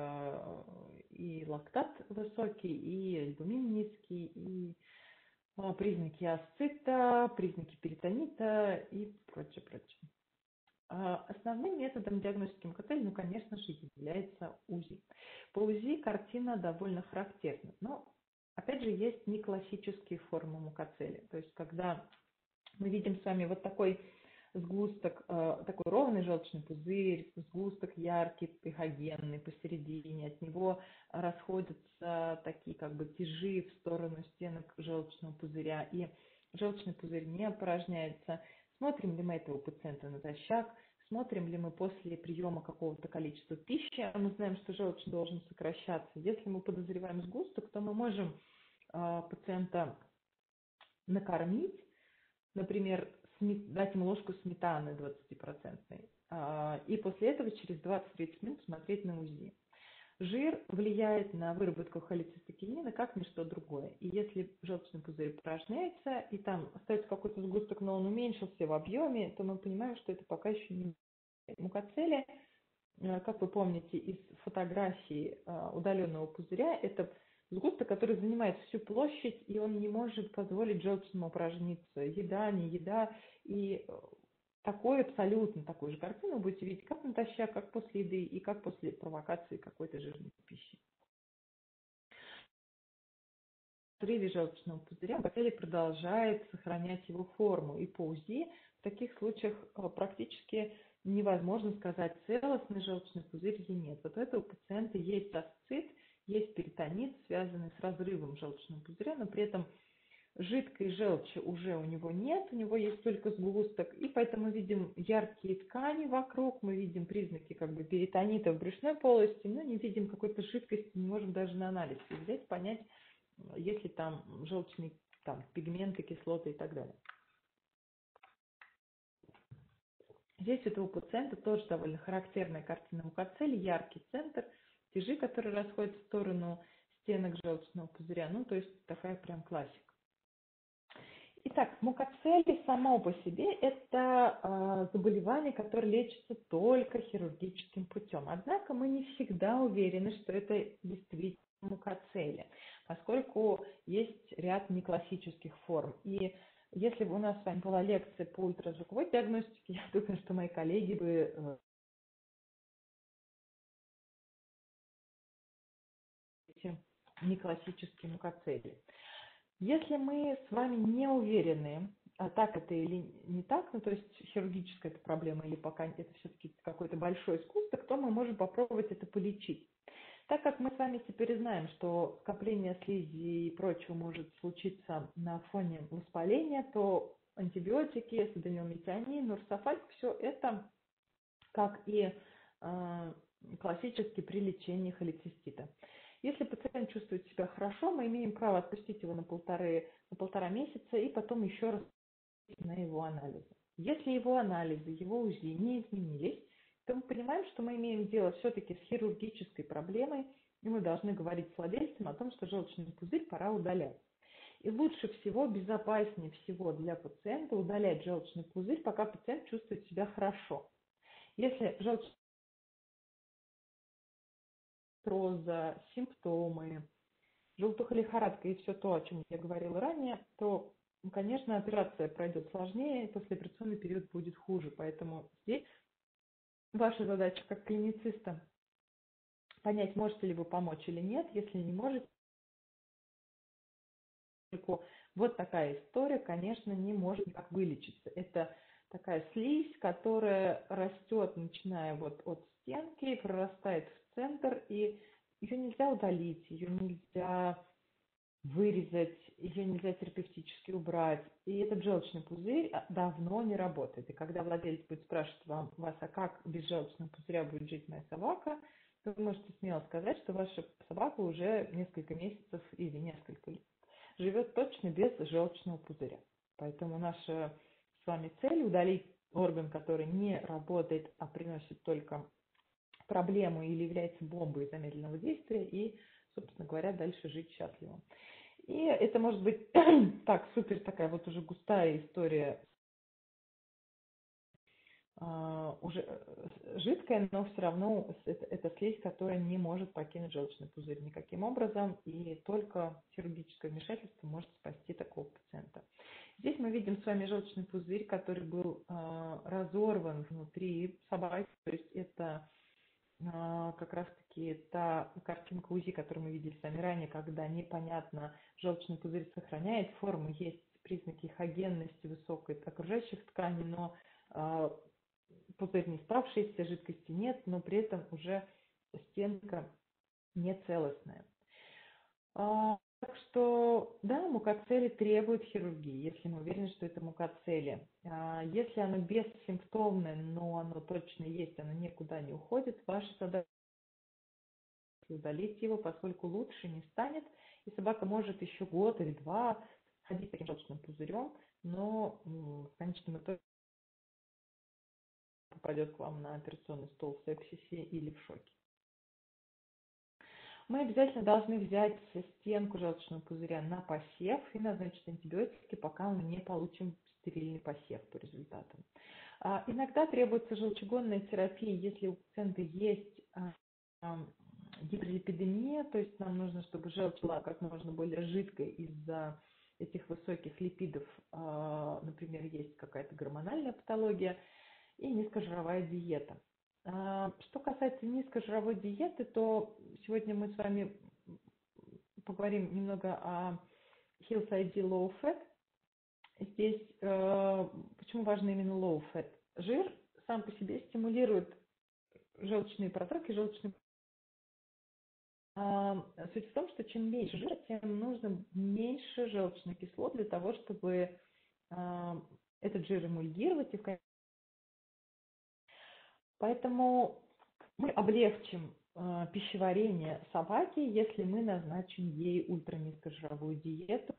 и лактат высокий, и альбумин низкий, и признаки асцита, признаки перитонита и прочее, прочее. Основным методом диагностики мукоцелей, ну, конечно же, является УЗИ. По УЗИ картина довольно характерна, но, опять же, есть неклассические формы мукоцелия. То есть, когда мы видим с вами вот такой сгусток, такой ровный желчный пузырь, сгусток яркий, пихогенный посередине, от него расходятся такие как бы тяжи в сторону стенок желчного пузыря, и желчный пузырь не опорожняется. Смотрим ли мы этого пациента натощак, смотрим ли мы после приема какого-то количества пищи, мы знаем, что желчь должен сокращаться. Если мы подозреваем сгусток, то мы можем э, пациента накормить, например, дать ему ложку сметаны двадцатипроцентной, э, и после этого через двадцать-тридцать минут смотреть на УЗИ. Жир влияет на выработку холецистокинина как ничто другое. И если желчный пузырь опорожняется, и там остается какой-то сгусток, но он уменьшился в объеме, то мы понимаем, что это пока еще не мукоцелия. Как вы помните из фотографии удаленного пузыря, это сгусток, который занимает всю площадь, и он не может позволить желчному опорожниться. Еда, не еда. И такой абсолютно такой же картину вы будете видеть как натощак, как после еды и как после провокации какой-то жирной пищи. разрыве желчного пузыря мукоцеле продолжает сохранять его форму. И по УЗИ в таких случаях э, практически невозможно сказать, целостный желчный пузырь или нет. Вот у этого пациента есть асцит, есть перитонит, связанный с разрывом желчного пузыря, но при этом жидкой желчи уже у него нет, у него есть только сгусток, и поэтому мы видим яркие ткани вокруг, мы видим признаки как бы перитонита в брюшной полости, но не видим какой-то жидкости, не можем даже на анализ взять, понять, есть ли там желчные там, пигменты, кислоты и так далее. Здесь у этого пациента тоже довольно характерная картина мукоцелий, яркий центр, тяжи, которые расходятся в сторону стенок желчного пузыря, ну то есть такая прям классика. Итак, мукоцелий само по себе – это э, заболевание, которое лечится только хирургическим путем. Однако мы не всегда уверены, что это действительно мукоцелия, поскольку есть ряд неклассических форм. И если бы у нас с вами была лекция по ультразвуковой диагностике, я думаю, что мои коллеги бы э, неклассические мукоцелии. Если мы с вами не уверены, а так это или не так, ну то есть хирургическая это проблема или пока это все-таки какой-то большой сгусток, то мы можем попробовать это полечить. Так как мы с вами теперь знаем, что скопление слизи и прочего может случиться на фоне воспаления, то антибиотики, содомилметионин, нурсофальк, все это, как и э, классически при лечении холецистита. Если пациент чувствует себя хорошо, мы имеем право отпустить его на, полторы, на полтора месяца и потом еще раз на его анализы. Если его анализы, его УЗИ не изменились, то мы понимаем, что мы имеем дело все-таки с хирургической проблемой, и мы должны говорить с владельцем о том, что желчный пузырь пора удалять. И лучше всего, безопаснее всего для пациента удалять желчный пузырь, пока пациент чувствует себя хорошо. Если желчный пузырь, симптомы, желтуха, лихорадка и все то, о чем я говорила ранее, то, конечно, операция пройдет сложнее, послеоперационный период будет хуже. Поэтому здесь ваша задача как клинициста понять, можете ли вы помочь или нет. Если не можете, вот такая история, конечно, не может никак вылечиться. Это такая слизь, которая растет, начиная вот от стенки, прорастает в центр, и ее нельзя удалить, ее нельзя вырезать, ее нельзя терапевтически убрать. И этот желчный пузырь давно не работает. И когда владелец будет спрашивать вам, вас, а как без желчного пузыря будет жить моя собака, то вы можете смело сказать, что ваша собака уже несколько месяцев или несколько лет живет точно без желчного пузыря. Поэтому наша с вами цель удалить орган, который не работает, а приносит только проблему или является бомбой замедленного действия, и, собственно говоря, дальше жить счастливо. И это может быть так, супер такая вот уже густая история, Uh, уже жидкая, но все равно это, это слизь, которая не может покинуть желчный пузырь никаким образом, и только хирургическое вмешательство может спасти такого пациента. Здесь мы видим с вами желчный пузырь, который был uh, разорван внутри собаки, то есть это uh, как раз-таки та картинка УЗИ, которую мы видели с вами ранее, когда непонятно, желчный пузырь сохраняет форму, есть признаки хогенности высокой окружающих тканей, но uh, пузырь не спавшийся, жидкости нет, но при этом уже стенка не целостная. А, так что, да, мукоцелий требует хирургии, если мы уверены, что это мукоцелия. А, если оно бессимптомное, но оно точно есть, оно никуда не уходит, ваша задача удалить его, поскольку лучше не станет, и собака может еще год или два ходить с таким желчным пузырем, но в конечном итоге попадет к вам на операционный стол в сепсисе или в шоке. Мы обязательно должны взять стенку желчного пузыря на посев и назначить антибиотики, пока мы не получим стерильный посев по результатам. А, иногда требуется желчегонная терапия, если у пациента есть а, а, гиперлипидемия, то есть нам нужно, чтобы желчь была как можно более жидкой из-за этих высоких липидов, а, например, есть какая-то гормональная патология, и низкожировая диета. Что касается низкожировой диеты, то сегодня мы с вами поговорим немного о Hills ай ди Low Fat. Здесь э, почему важно именно low fat? Жир сам по себе стимулирует желчные протоки, желчные. А, суть в том, что чем меньше жира, тем нужно меньше желчных кислот для того, чтобы а, этот жир эмульгировать. И в... Поэтому мы облегчим а, пищеварение собаки, если мы назначим ей ультранизкожировую диету.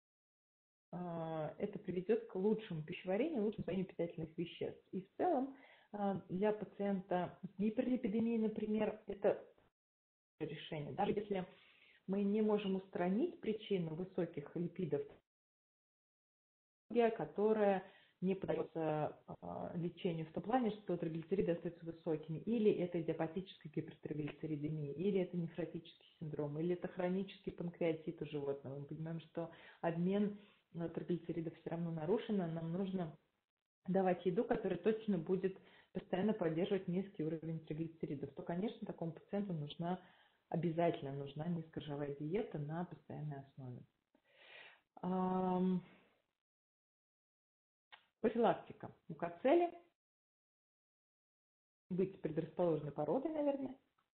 А, это приведет к лучшему пищеварению, лучшему усвоению питательных веществ. И в целом а, для пациента с гиперлипидемией, например, это решение. Даже если мы не можем устранить причину высоких липидов, которая не поддается а, лечению в том плане, что триглицериды остаются высокими, или это идиопатическая гипертриглицеридемия, или это нефротический синдром, или это хронический панкреатит у животного. Мы понимаем, что обмен триглицеридов все равно нарушен, нам нужно давать еду, которая точно будет постоянно поддерживать низкий уровень триглицеридов, то, конечно, такому пациенту нужна, обязательно нужна низкожировая диета на постоянной основе. Профилактика мукоцели, быть предрасположенной породой, наверное,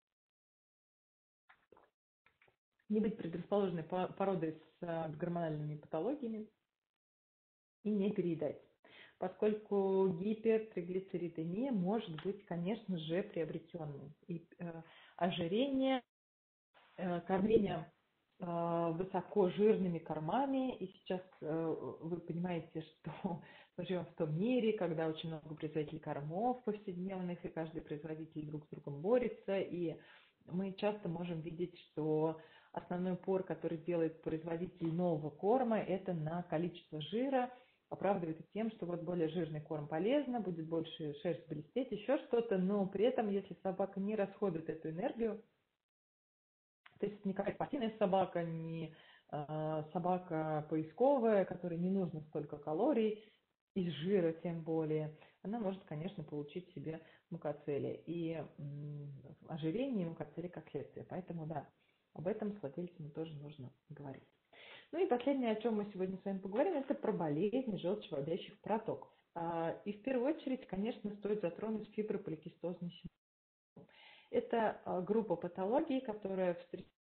не быть предрасположенной породой с гормональными патологиями и не переедать, поскольку гипертриглицеридемия может быть, конечно же, приобретенной. И э, ожирение, э, кормление э, высокожирными кормами, и сейчас э, вы понимаете, что мы живем в том мире, когда очень много производителей кормов повседневных, и каждый производитель друг с другом борется, и мы часто можем видеть, что основной упор, который делает производитель нового корма, это на количество жира, оправдывает это тем, что вот более жирный корм полезно, будет больше шерсть блестеть, еще что-то, но при этом, если собака не расходует эту энергию, то есть не какая-то спортивная собака, не э, собака поисковая, которой не нужно столько калорий, из жира тем более, она может, конечно, получить себе мукоцелия. И м, ожирение и мукоцелия как следствие. Поэтому, да, об этом с владельцами тоже нужно говорить. Ну и последнее, о чем мы сегодня с вами поговорим, это про болезни желчевыводящих протоков. И в первую очередь, конечно, стоит затронуть фиброполикистозный синдром. Это группа патологий, которая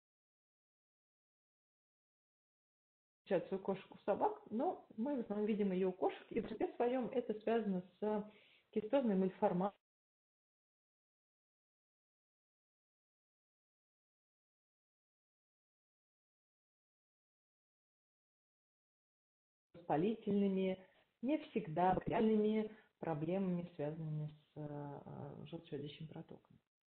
встречается у кошек, у собак, но мы в основном видим ее у кошек, и в большинстве своем это связано с кистозной мальформацией, воспалительными, не всегда бактериальными проблемами, связанными с желчевыводящим протоком.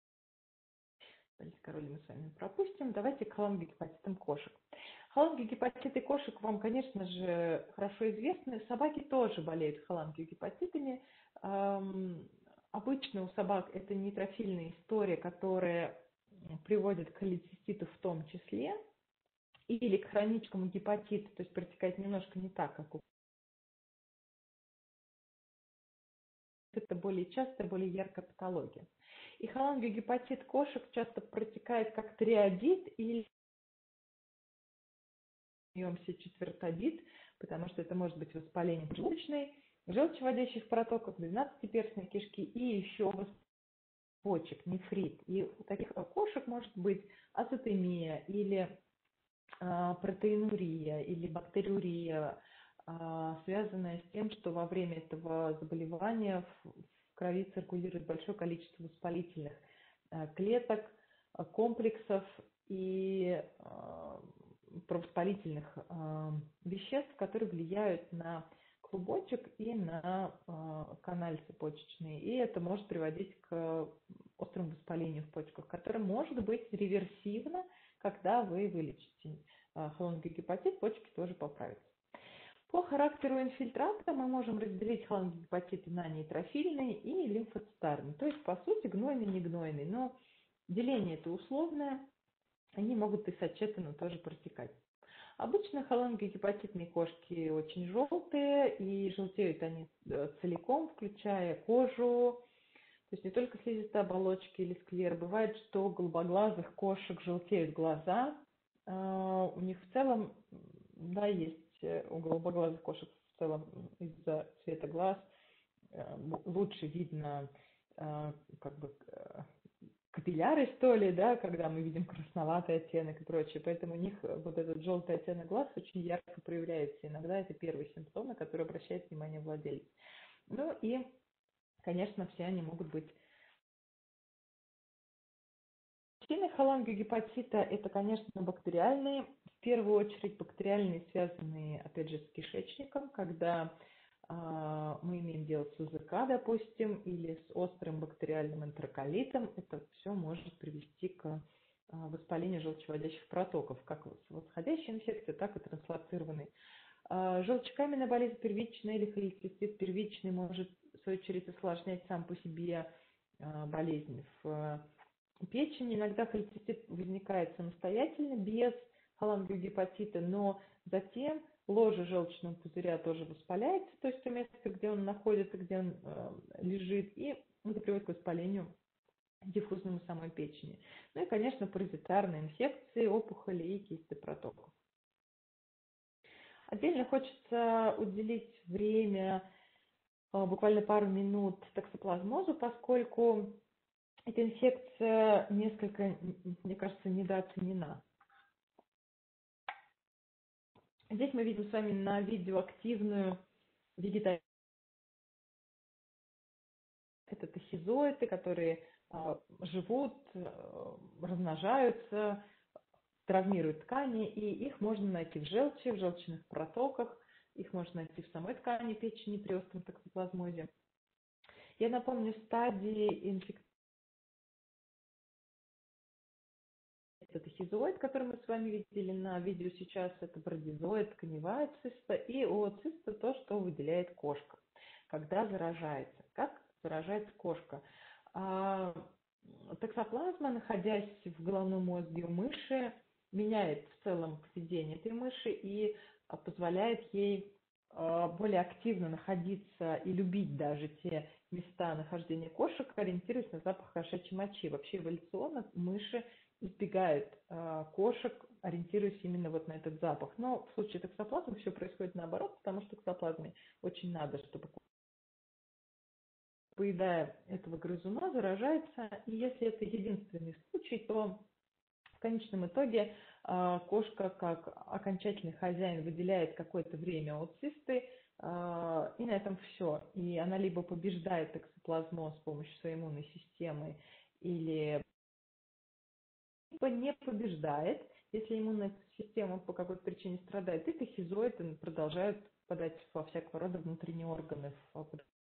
Короли мы с вами пропустим. Давайте к холангиогепатитам кошек. Холангиогепатиты кошек вам, конечно же, хорошо известны. Собаки тоже болеют холангиогепатитами. Эм, обычно у собак это нейтрофильная история, которая приводит к холециститу в том числе, или к хроническому гепатиту, то есть протекает немножко не так, как у это более частая, более яркая патология. И холангиогепатит кошек часто протекает как триодит или четвертодит, потому что это может быть воспаление желчной, желчевыводящих протоков, двенадцатиперстной кишки и еще почек, нефрит. И у таких кошек может быть азотемия или а, протеинурия или бактериурия, а, связанная с тем, что во время этого заболевания в, в крови циркулирует большое количество воспалительных а, клеток, а, комплексов и а, провоспалительных э, веществ, которые влияют на клубочек и на э, канальцы почечные. И это может приводить к острому воспалению в почках, которое может быть реверсивно, когда вы вылечите э, холангиогепатит, почки тоже поправятся. По характеру инфильтрата мы можем разделить холангиогепатиты на нейтрофильные и лимфоцитарные. То есть, по сути, гнойный, не гнойный. Но деление это условное. Они могут и сочетанно тоже протекать. Обычно холангиогепатитные кошки очень желтые, и желтеют они целиком, включая кожу, то есть не только слизистые оболочки или склер. Бывает, что у голубоглазых кошек желтеют глаза. У них в целом Да, есть э, у голубоглазых кошек в целом из-за цвета глаз э, м- лучше видно э, как бы э, капилляры, что ли, да, когда мы видим красноватый оттенок и прочее. Поэтому у них э, вот этот желтый оттенок глаз очень ярко проявляется. Иногда это первый симптом, на который обращает внимание владелец. Ну и, конечно, все они могут быть. Причины холангиогепатита – это, конечно, бактериальные. В первую очередь бактериальные, связанные, опять же, с кишечником, когда а, мы имеем дело с УЗК, допустим, или с острым бактериальным энтероколитом. Это все может привести к а, воспалению желчевыводящих протоков, как восходящей инфекции, так и транслоцированной. А, Желчекаменная болезнь первичная или холецистит первичный может, в свою очередь, осложнять сам по себе а, болезнь в печени. Иногда холецистит возникает самостоятельно, без холангиогепатита, но затем ложе желчного пузыря тоже воспаляется, то есть то место, где он находится, где он э, лежит, и это приводит к воспалению диффузному самой печени. Ну и, конечно, паразитарные инфекции, опухоли и кисты протоков. Отдельно хочется уделить время, э, буквально пару минут токсоплазмозу, поскольку эта инфекция несколько, мне кажется, недооценена. Здесь мы видим с вами на видео активную вегетацию. Это тахизоиды, которые а, живут, а, размножаются, травмируют ткани, и их можно найти в желчи, в желчных протоках, их можно найти в самой ткани печени при остром токсоплазмозе. Я напомню, стадии инфекции это тахизоид, который мы с вами видели на видео сейчас, это бродизоид, тканевая циста, и ooциста то, что выделяет кошка, когда заражается. Как заражается кошка? А, токсоплазма, находясь в головном мозге у мыши, меняет в целом поведение этой мыши и а, позволяет ей а, более активно находиться и любить даже те места нахождения кошек, ориентируясь на запах кошачьей мочи. Вообще эволюционно мыши избегают э, кошек, ориентируясь именно вот на этот запах. Но в случае токсоплазмы все происходит наоборот, потому что токсоплазме очень надо, чтобы, поедая этого грызуна, заражается. И если это единственный случай, то в конечном итоге э, кошка, как окончательный хозяин, выделяет какое-то время ooцисты, э, и на этом все. И она либо побеждает токсоплазмоз с помощью своей иммунной системы, или либо не побеждает, если иммунная система по какой-то причине страдает, и тахизоиды продолжают попадать во всякого рода внутренние органы, в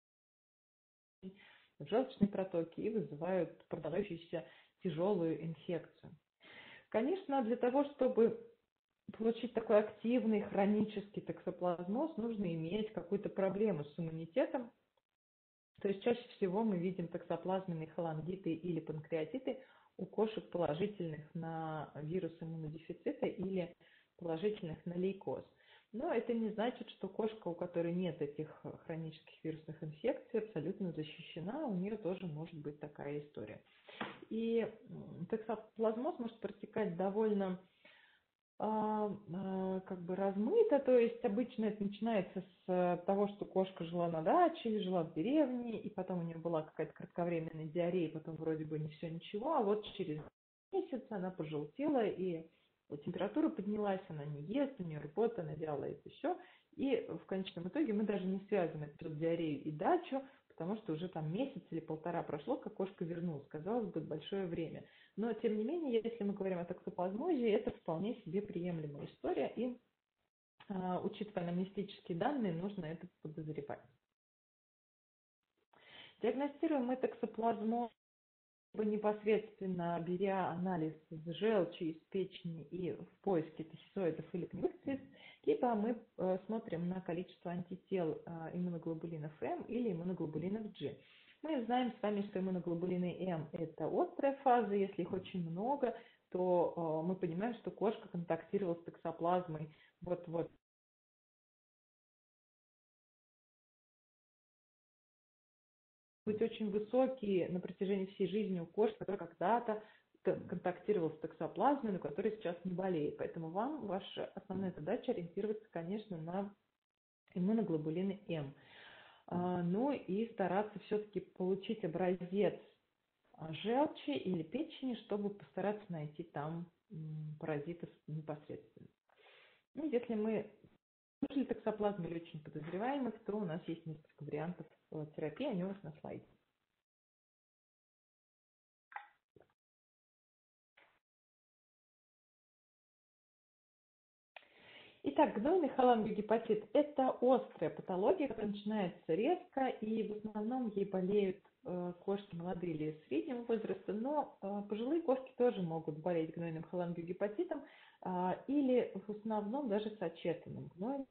в желчные протоки и вызывают продолжающуюся тяжелую инфекцию. Конечно, для того, чтобы получить такой активный хронический токсоплазмоз, нужно иметь какую-то проблему с иммунитетом. То есть чаще всего мы видим токсоплазменные холангиты или панкреатиты у кошек, положительных на вирус иммунодефицита или положительных на лейкоз. Но это не значит, что кошка, у которой нет этих хронических вирусных инфекций, абсолютно защищена, у нее тоже может быть такая история. И токсоплазмоз может протекать довольно а, а, как бы размыто, то есть обычно это начинается с того, что кошка жила на даче или жила в деревне, и потом у нее была какая-то кратковременная диарея, потом вроде бы не все ничего, а вот через месяц она пожелтела, и температура поднялась, она не ест, у нее рвота, она делает еще, и в конечном итоге мы даже не связываем эту диарею и дачу, потому что уже там месяц или полтора прошло, как кошка вернулась, казалось бы, большое время. Но, тем не менее, если мы говорим о токсоплазмозе, это вполне себе приемлемая история, и, а, учитывая анамнестические данные, нужно это подозревать. Диагностируем мы токсоплазмоз непосредственно беря анализ из желчи, из печени и в поиске тахизоидов или пневмоцист, либо мы э, смотрим на количество антител э, иммуноглобулинов М или иммуноглобулинов G. Мы знаем с вами, что иммуноглобулины М – это острая фаза, если их очень много, то э, мы понимаем, что кошка контактировала с токсоплазмой вот-вот. Быть очень высокие на протяжении всей жизни у кошек, которые когда-то контактировал с токсоплазмой, но который сейчас не болеет. Поэтому вам ваша основная задача ориентироваться, конечно, на иммуноглобулины М. Ну и стараться все-таки получить образец желчи или печени, чтобы постараться найти там паразитов непосредственно. Ну, если мы слушали токсоплазму или очень подозреваемых, то у нас есть несколько вариантов терапии, они у вас на слайде. Итак, гнойный холангиогепатит – это острая патология, которая начинается резко, и в основном ей болеют э, кошки молодые или среднего возраста, но э, пожилые кошки тоже могут болеть гнойным холангиогепатитом э, или в основном даже сочетанным гнойным.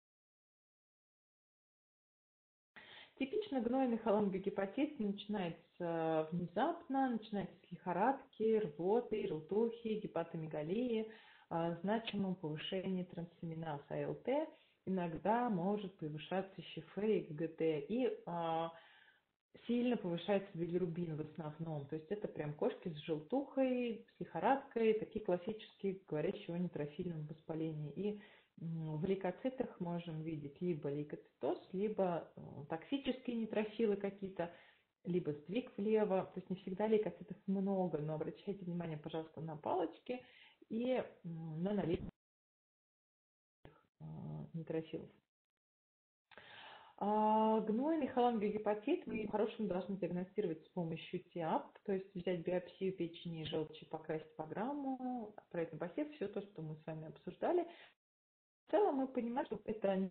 Типично гнойный холангиогепатит начинается внезапно, начинается с лихорадки, рвоты, желтухи, гепатомегалии, значимом повышении трансаминаза АЛТ, иногда может повышаться ЩФ и ГГТ, и а, сильно повышается билирубин в основном. То есть это прям кошки с желтухой, с лихорадкой, такие классические, говорящие о нейтрофильном воспалении. И в лейкоцитах можем видеть либо лейкоцитоз, либо токсические нейтрофилы какие-то, либо сдвиг влево. То есть не всегда лейкоцитов много, но обращайте внимание, пожалуйста, на палочки и на наличие нейтрофилов. Гнойный холангиогепатит мы по-хорошему должны диагностировать с помощью ТИАП, то есть взять биопсию печени и желчи, покрасить по грамму, отправить на посев, все то, что мы с вами обсуждали. В целом мы понимаем, что это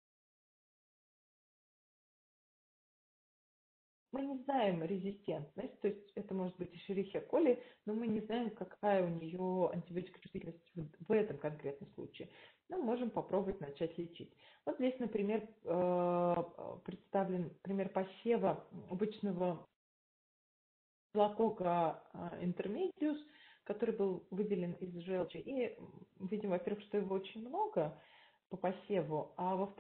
мы не знаем резистентность, то есть это может быть эшерихия коли, но мы не знаем, какая у нее антибиотикочувствительность в этом конкретном случае. Но можем попробовать начать лечить. Вот здесь, например, представлен пример посева обычного Staphylococcus intermedius, который был выделен из желчи. И видим, во-первых, что его очень много по посеву, а во-вторых,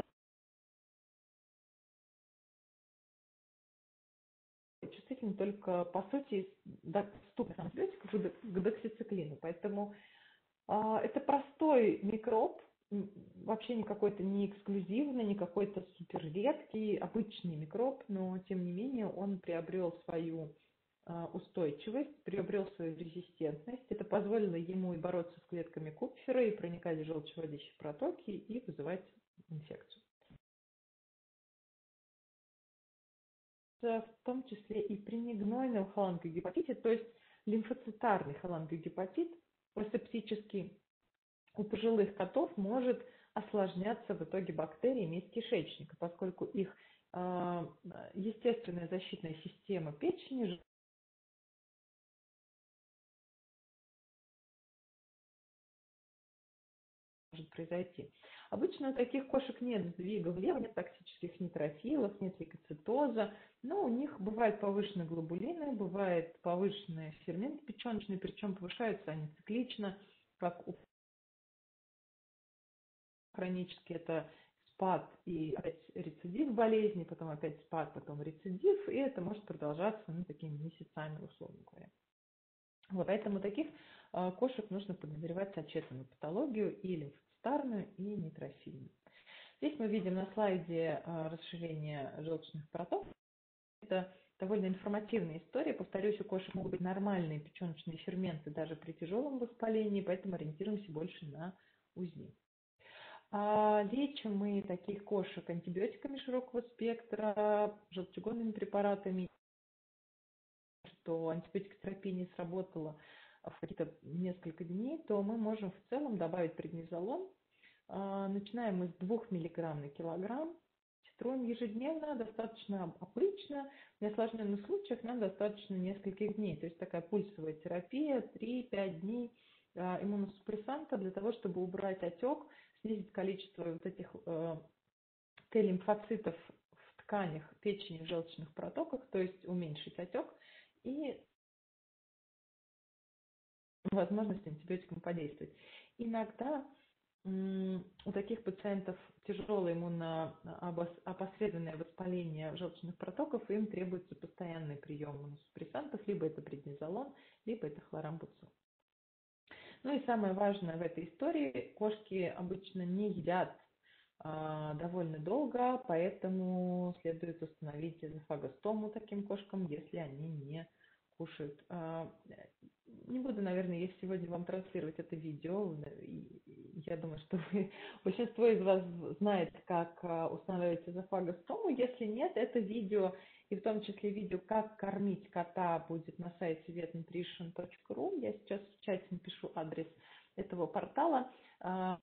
чувствительны только, по сути, доступных антибиотиков к доксициклину. Поэтому а, это простой микроб, вообще не какой-то не эксклюзивный, не какой-то супер редкий, обычный микроб, но тем не менее он приобрел свою а, устойчивость, приобрел свою резистентность. Это позволило ему и бороться с клетками Купфера, и проникать в желчевыводящие протоки, и вызывать инфекцию. В том числе и при негнойном холангиогепатите, то есть лимфоцитарный холангиогепатит, асептический, у пожилых котов может осложняться в итоге бактериями из кишечника, поскольку их э, естественная защитная система печени может произойти. Обычно у таких кошек нет сдвига влево, нет токсических нейтрофилов, нет лейкоцитоза, но у них бывают повышенные глобулины, бывают повышенные ферменты печеночные, причем повышаются они циклично, как у хронически это спад и опять рецидив болезни, потом опять спад, потом рецидив, и это может продолжаться ну, такими месяцами, условно говоря. Вот, поэтому таких э, кошек нужно подозревать сочетанную патологию и лимфоцитарную, и нейтрофильную. Здесь мы видим на слайде э, расширение желчных протоков. Это довольно информативная история. Повторюсь, у кошек могут быть нормальные печеночные ферменты даже при тяжелом воспалении, поэтому ориентируемся больше на УЗИ. А лечим мы таких кошек антибиотиками широкого спектра, желчегонными препаратами. Что антибиотикотерапия не сработала в какие-то несколько дней, то мы можем в целом добавить преднизолон. Начинаем мы с двух миллиграмм на килограмм. Титруем ежедневно, достаточно обычно. В неосложненных случаях нам достаточно нескольких дней. То есть такая пульсовая терапия, три-пять дней иммуносупрессанта для того, чтобы убрать отек, снизить количество вот этих Т-лимфоцитов в тканях печени, в желчных протоках, то есть уменьшить отек и возможность антибиотикам подействовать. Иногда У таких пациентов тяжелое иммуноопосредованное воспаление желчных протоков, им требуется постоянный прием иммуносупрессантов, либо это преднизолон, либо это хлорамбуцил. Ну и самое важное в этой истории, кошки обычно не едят а, довольно долго, поэтому следует установить эзофагостому таким кошкам, если они не кушают. А, не буду, наверное, я сегодня вам транслировать это видео. И я думаю, что вы, большинство из вас знает, как а, устанавливать эзофагостому. Если нет, это видео, и в том числе видео «Как кормить кота» будет на сайте vet nutrition точка ру. Я сейчас в чате напишу адрес этого портала. А,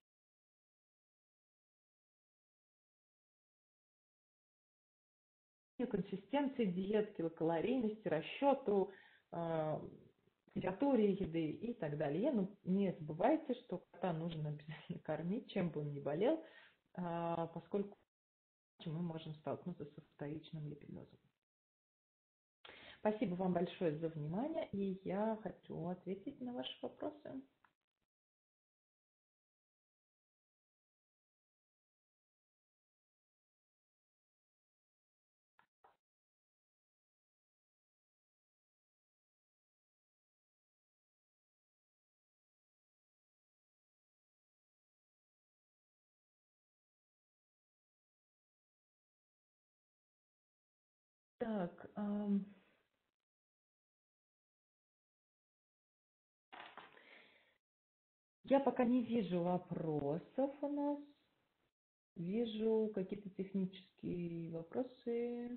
консистенции диет, килокалорийности, расчету, а, температуре еды и так далее. Но не забывайте, что кота нужно обязательно кормить, чем бы он ни болел, а, поскольку мы можем столкнуться со вторичным липидозом. Спасибо вам большое за внимание, и я хочу ответить на ваши вопросы. Так, ам, я пока не вижу вопросов у нас. Вижу какие-то технические вопросы.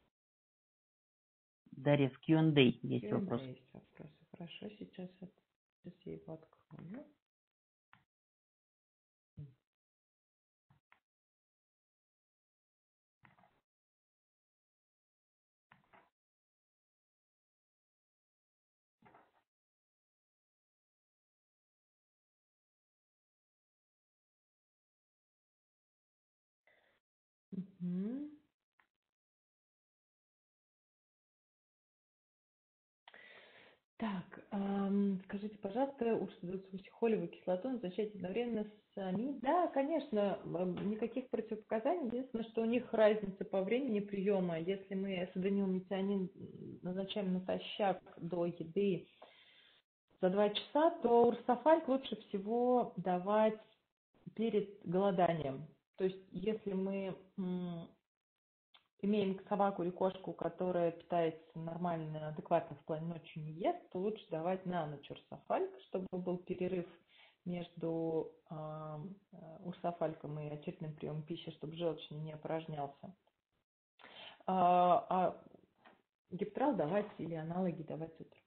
Дарья, в кью энд эй есть Q and A вопрос. есть вопросы. Хорошо, сейчас, от- сейчас я его открою. Мгм. Так, ам, скажите, пожалуйста, уксусихолевую кислоту назначать одновременно с ами? Да, конечно, ам, никаких противопоказаний. Единственное, что у них разница по времени приема. Если мы соденилметионин назначаем натощак до еды за два часа, то урсофальк лучше всего давать перед голоданием. То есть, если мы м, имеем собаку или кошку, которая питается нормально, адекватно в плане ночью не ест, то лучше давать на ночь урсофальк, чтобы был перерыв между э, урсофальком и очередным приемом пищи, чтобы желчный не опорожнялся. А, а гиптрал давать или аналоги давать утром.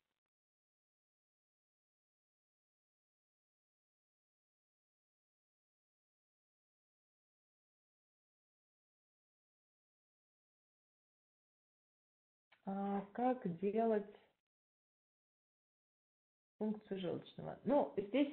А как делать функцию желчного? Ну, здесь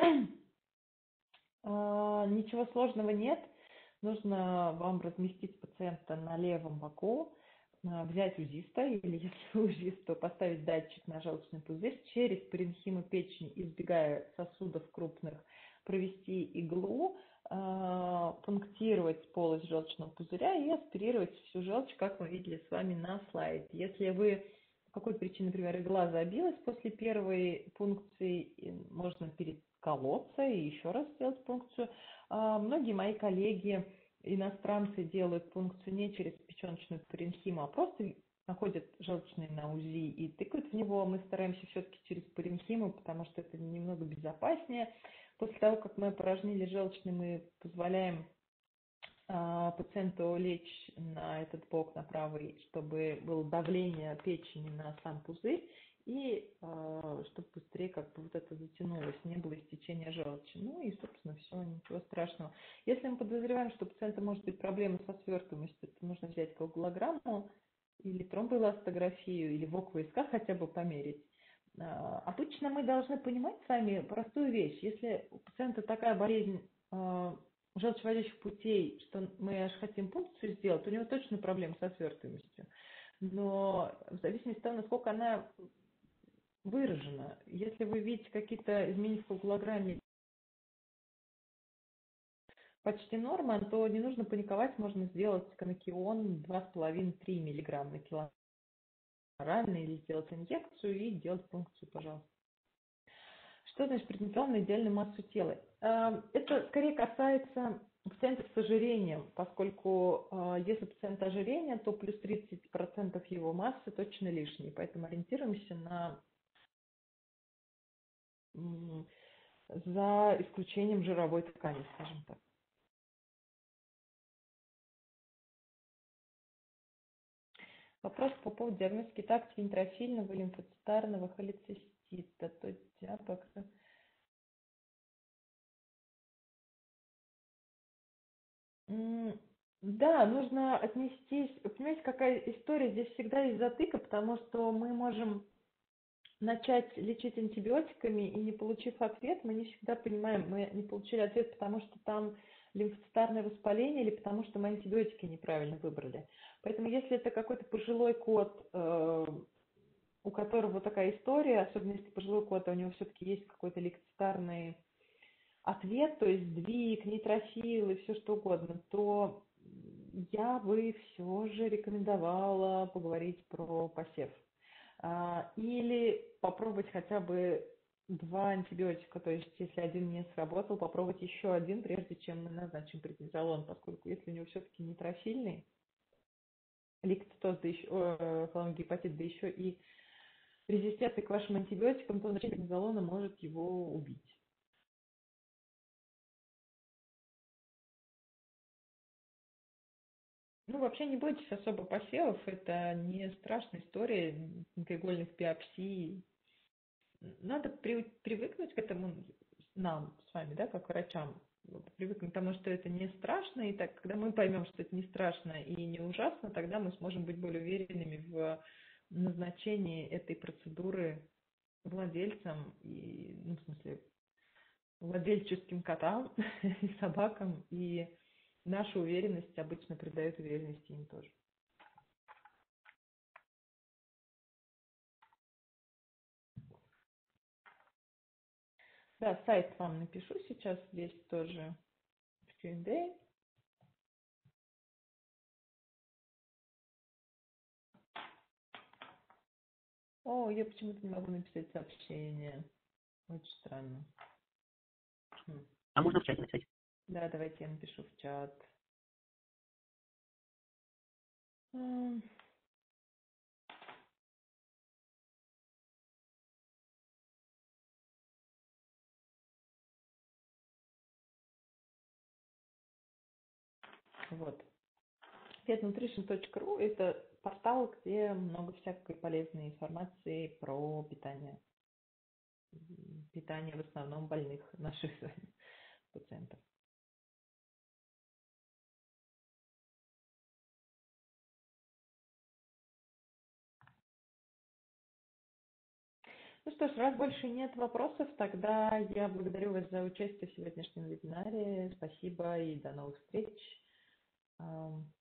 а, ничего сложного нет. Нужно вам разместить пациента на левом боку, а, взять узиста, или если узист, то поставить датчик на желчный пузырь, через паренхиму печени, избегая сосудов крупных, провести иглу, а, пунктировать полость желчного пузыря и аспирировать всю желчь, как мы видели с вами на слайде. Если вы по какой причине, например, игла забилась после первой пункции, можно переколоться и еще раз сделать пункцию. А, многие мои коллеги, иностранцы, делают пункцию не через печеночную паренхиму, а просто находят желчный на УЗИ и тыкают в него. Мы стараемся все-таки через паренхиму, потому что это немного безопаснее. После того, как мы опорожнили желчный, мы позволяем а, пациенту лечь на этот бок, на правый, чтобы было давление печени на сам пузырь, и э, чтобы быстрее как бы вот это затянулось, не было истечения желчи. Ну и, собственно, все, ничего страшного. Если мы подозреваем, что у пациента может быть проблема со свертываемостью, то нужно взять коагулограмму или тромбоэластографию, или ВОК ВСК хотя бы померить. А, обычно мы должны понимать с вами простую вещь. Если у пациента такая болезнь э, желчевыводящих путей, что мы аж хотим пункцию сделать, у него точно проблемы со свертываемостью. Но в зависимости от того, насколько она выражена, если вы видите какие-то изменения в коагулограмме, почти норма, то не нужно паниковать, можно сделать канакион два с половиной-три миллиграмма на килограмм или сделать инъекцию и делать пункцию, пожалуйста. Что значит преднизолон на идеальную массу тела? Это скорее касается пациентов с ожирением, поскольку если пациент ожирения, то плюс тридцать процентов его массы точно лишние, поэтому ориентируемся на за исключением жировой ткани, скажем так. Вопрос по поводу диагностики тактики нейтрофильного лимфоцитарного холецистита, то есть диапакса. Да, нужно отнестись, понимаете, какая история, здесь всегда есть затыка, потому что мы можем начать лечить антибиотиками и не получив ответ, мы не всегда понимаем, мы не получили ответ, потому что там лимфоцитарное воспаление или потому что мы антибиотики неправильно выбрали. Поэтому если это какой-то пожилой кот, э, у которого такая история, особенно если пожилой кот, а у него все-таки есть какой-то лейкоцитарный ответ, то есть сдвиг, нейтрофил и все что угодно, то я бы все же рекомендовала поговорить про посев. Или попробовать хотя бы два антибиотика, то есть если один не сработал, попробовать еще один, прежде чем мы назначим преднизолон, поскольку если у него все-таки нейтрофильный лейкоцитоз, да еще, э, холангиопатит, да еще и резистенция к вашим антибиотикам, то назначение преднизолона может его убить. Ну, вообще не бойтесь особо посевов, это не страшная история онкоигольных биопсий. Надо при, привыкнуть к этому нам с вами, да, как врачам, привыкнуть к тому, что это не страшно, и так, когда мы поймем, что это не страшно и не ужасно, тогда мы сможем быть более уверенными в назначении этой процедуры владельцам и, ну, в смысле, владельческим котам и собакам, и наша уверенность обычно придает уверенности им тоже. Да, сайт вам напишу сейчас, здесь тоже в кью энд эй. О, я почему-то не могу написать сообщение. Очень странно. Хм. А можно в чате написать? Да, давайте я напишу в чат. М. Вот. vetnutrition точка ру – это портал, где много всякой полезной информации про питание. Питание в основном больных наших пациентов. Ну что ж, раз больше нет вопросов, тогда я благодарю вас за участие в сегодняшнем вебинаре. Спасибо и до новых встреч.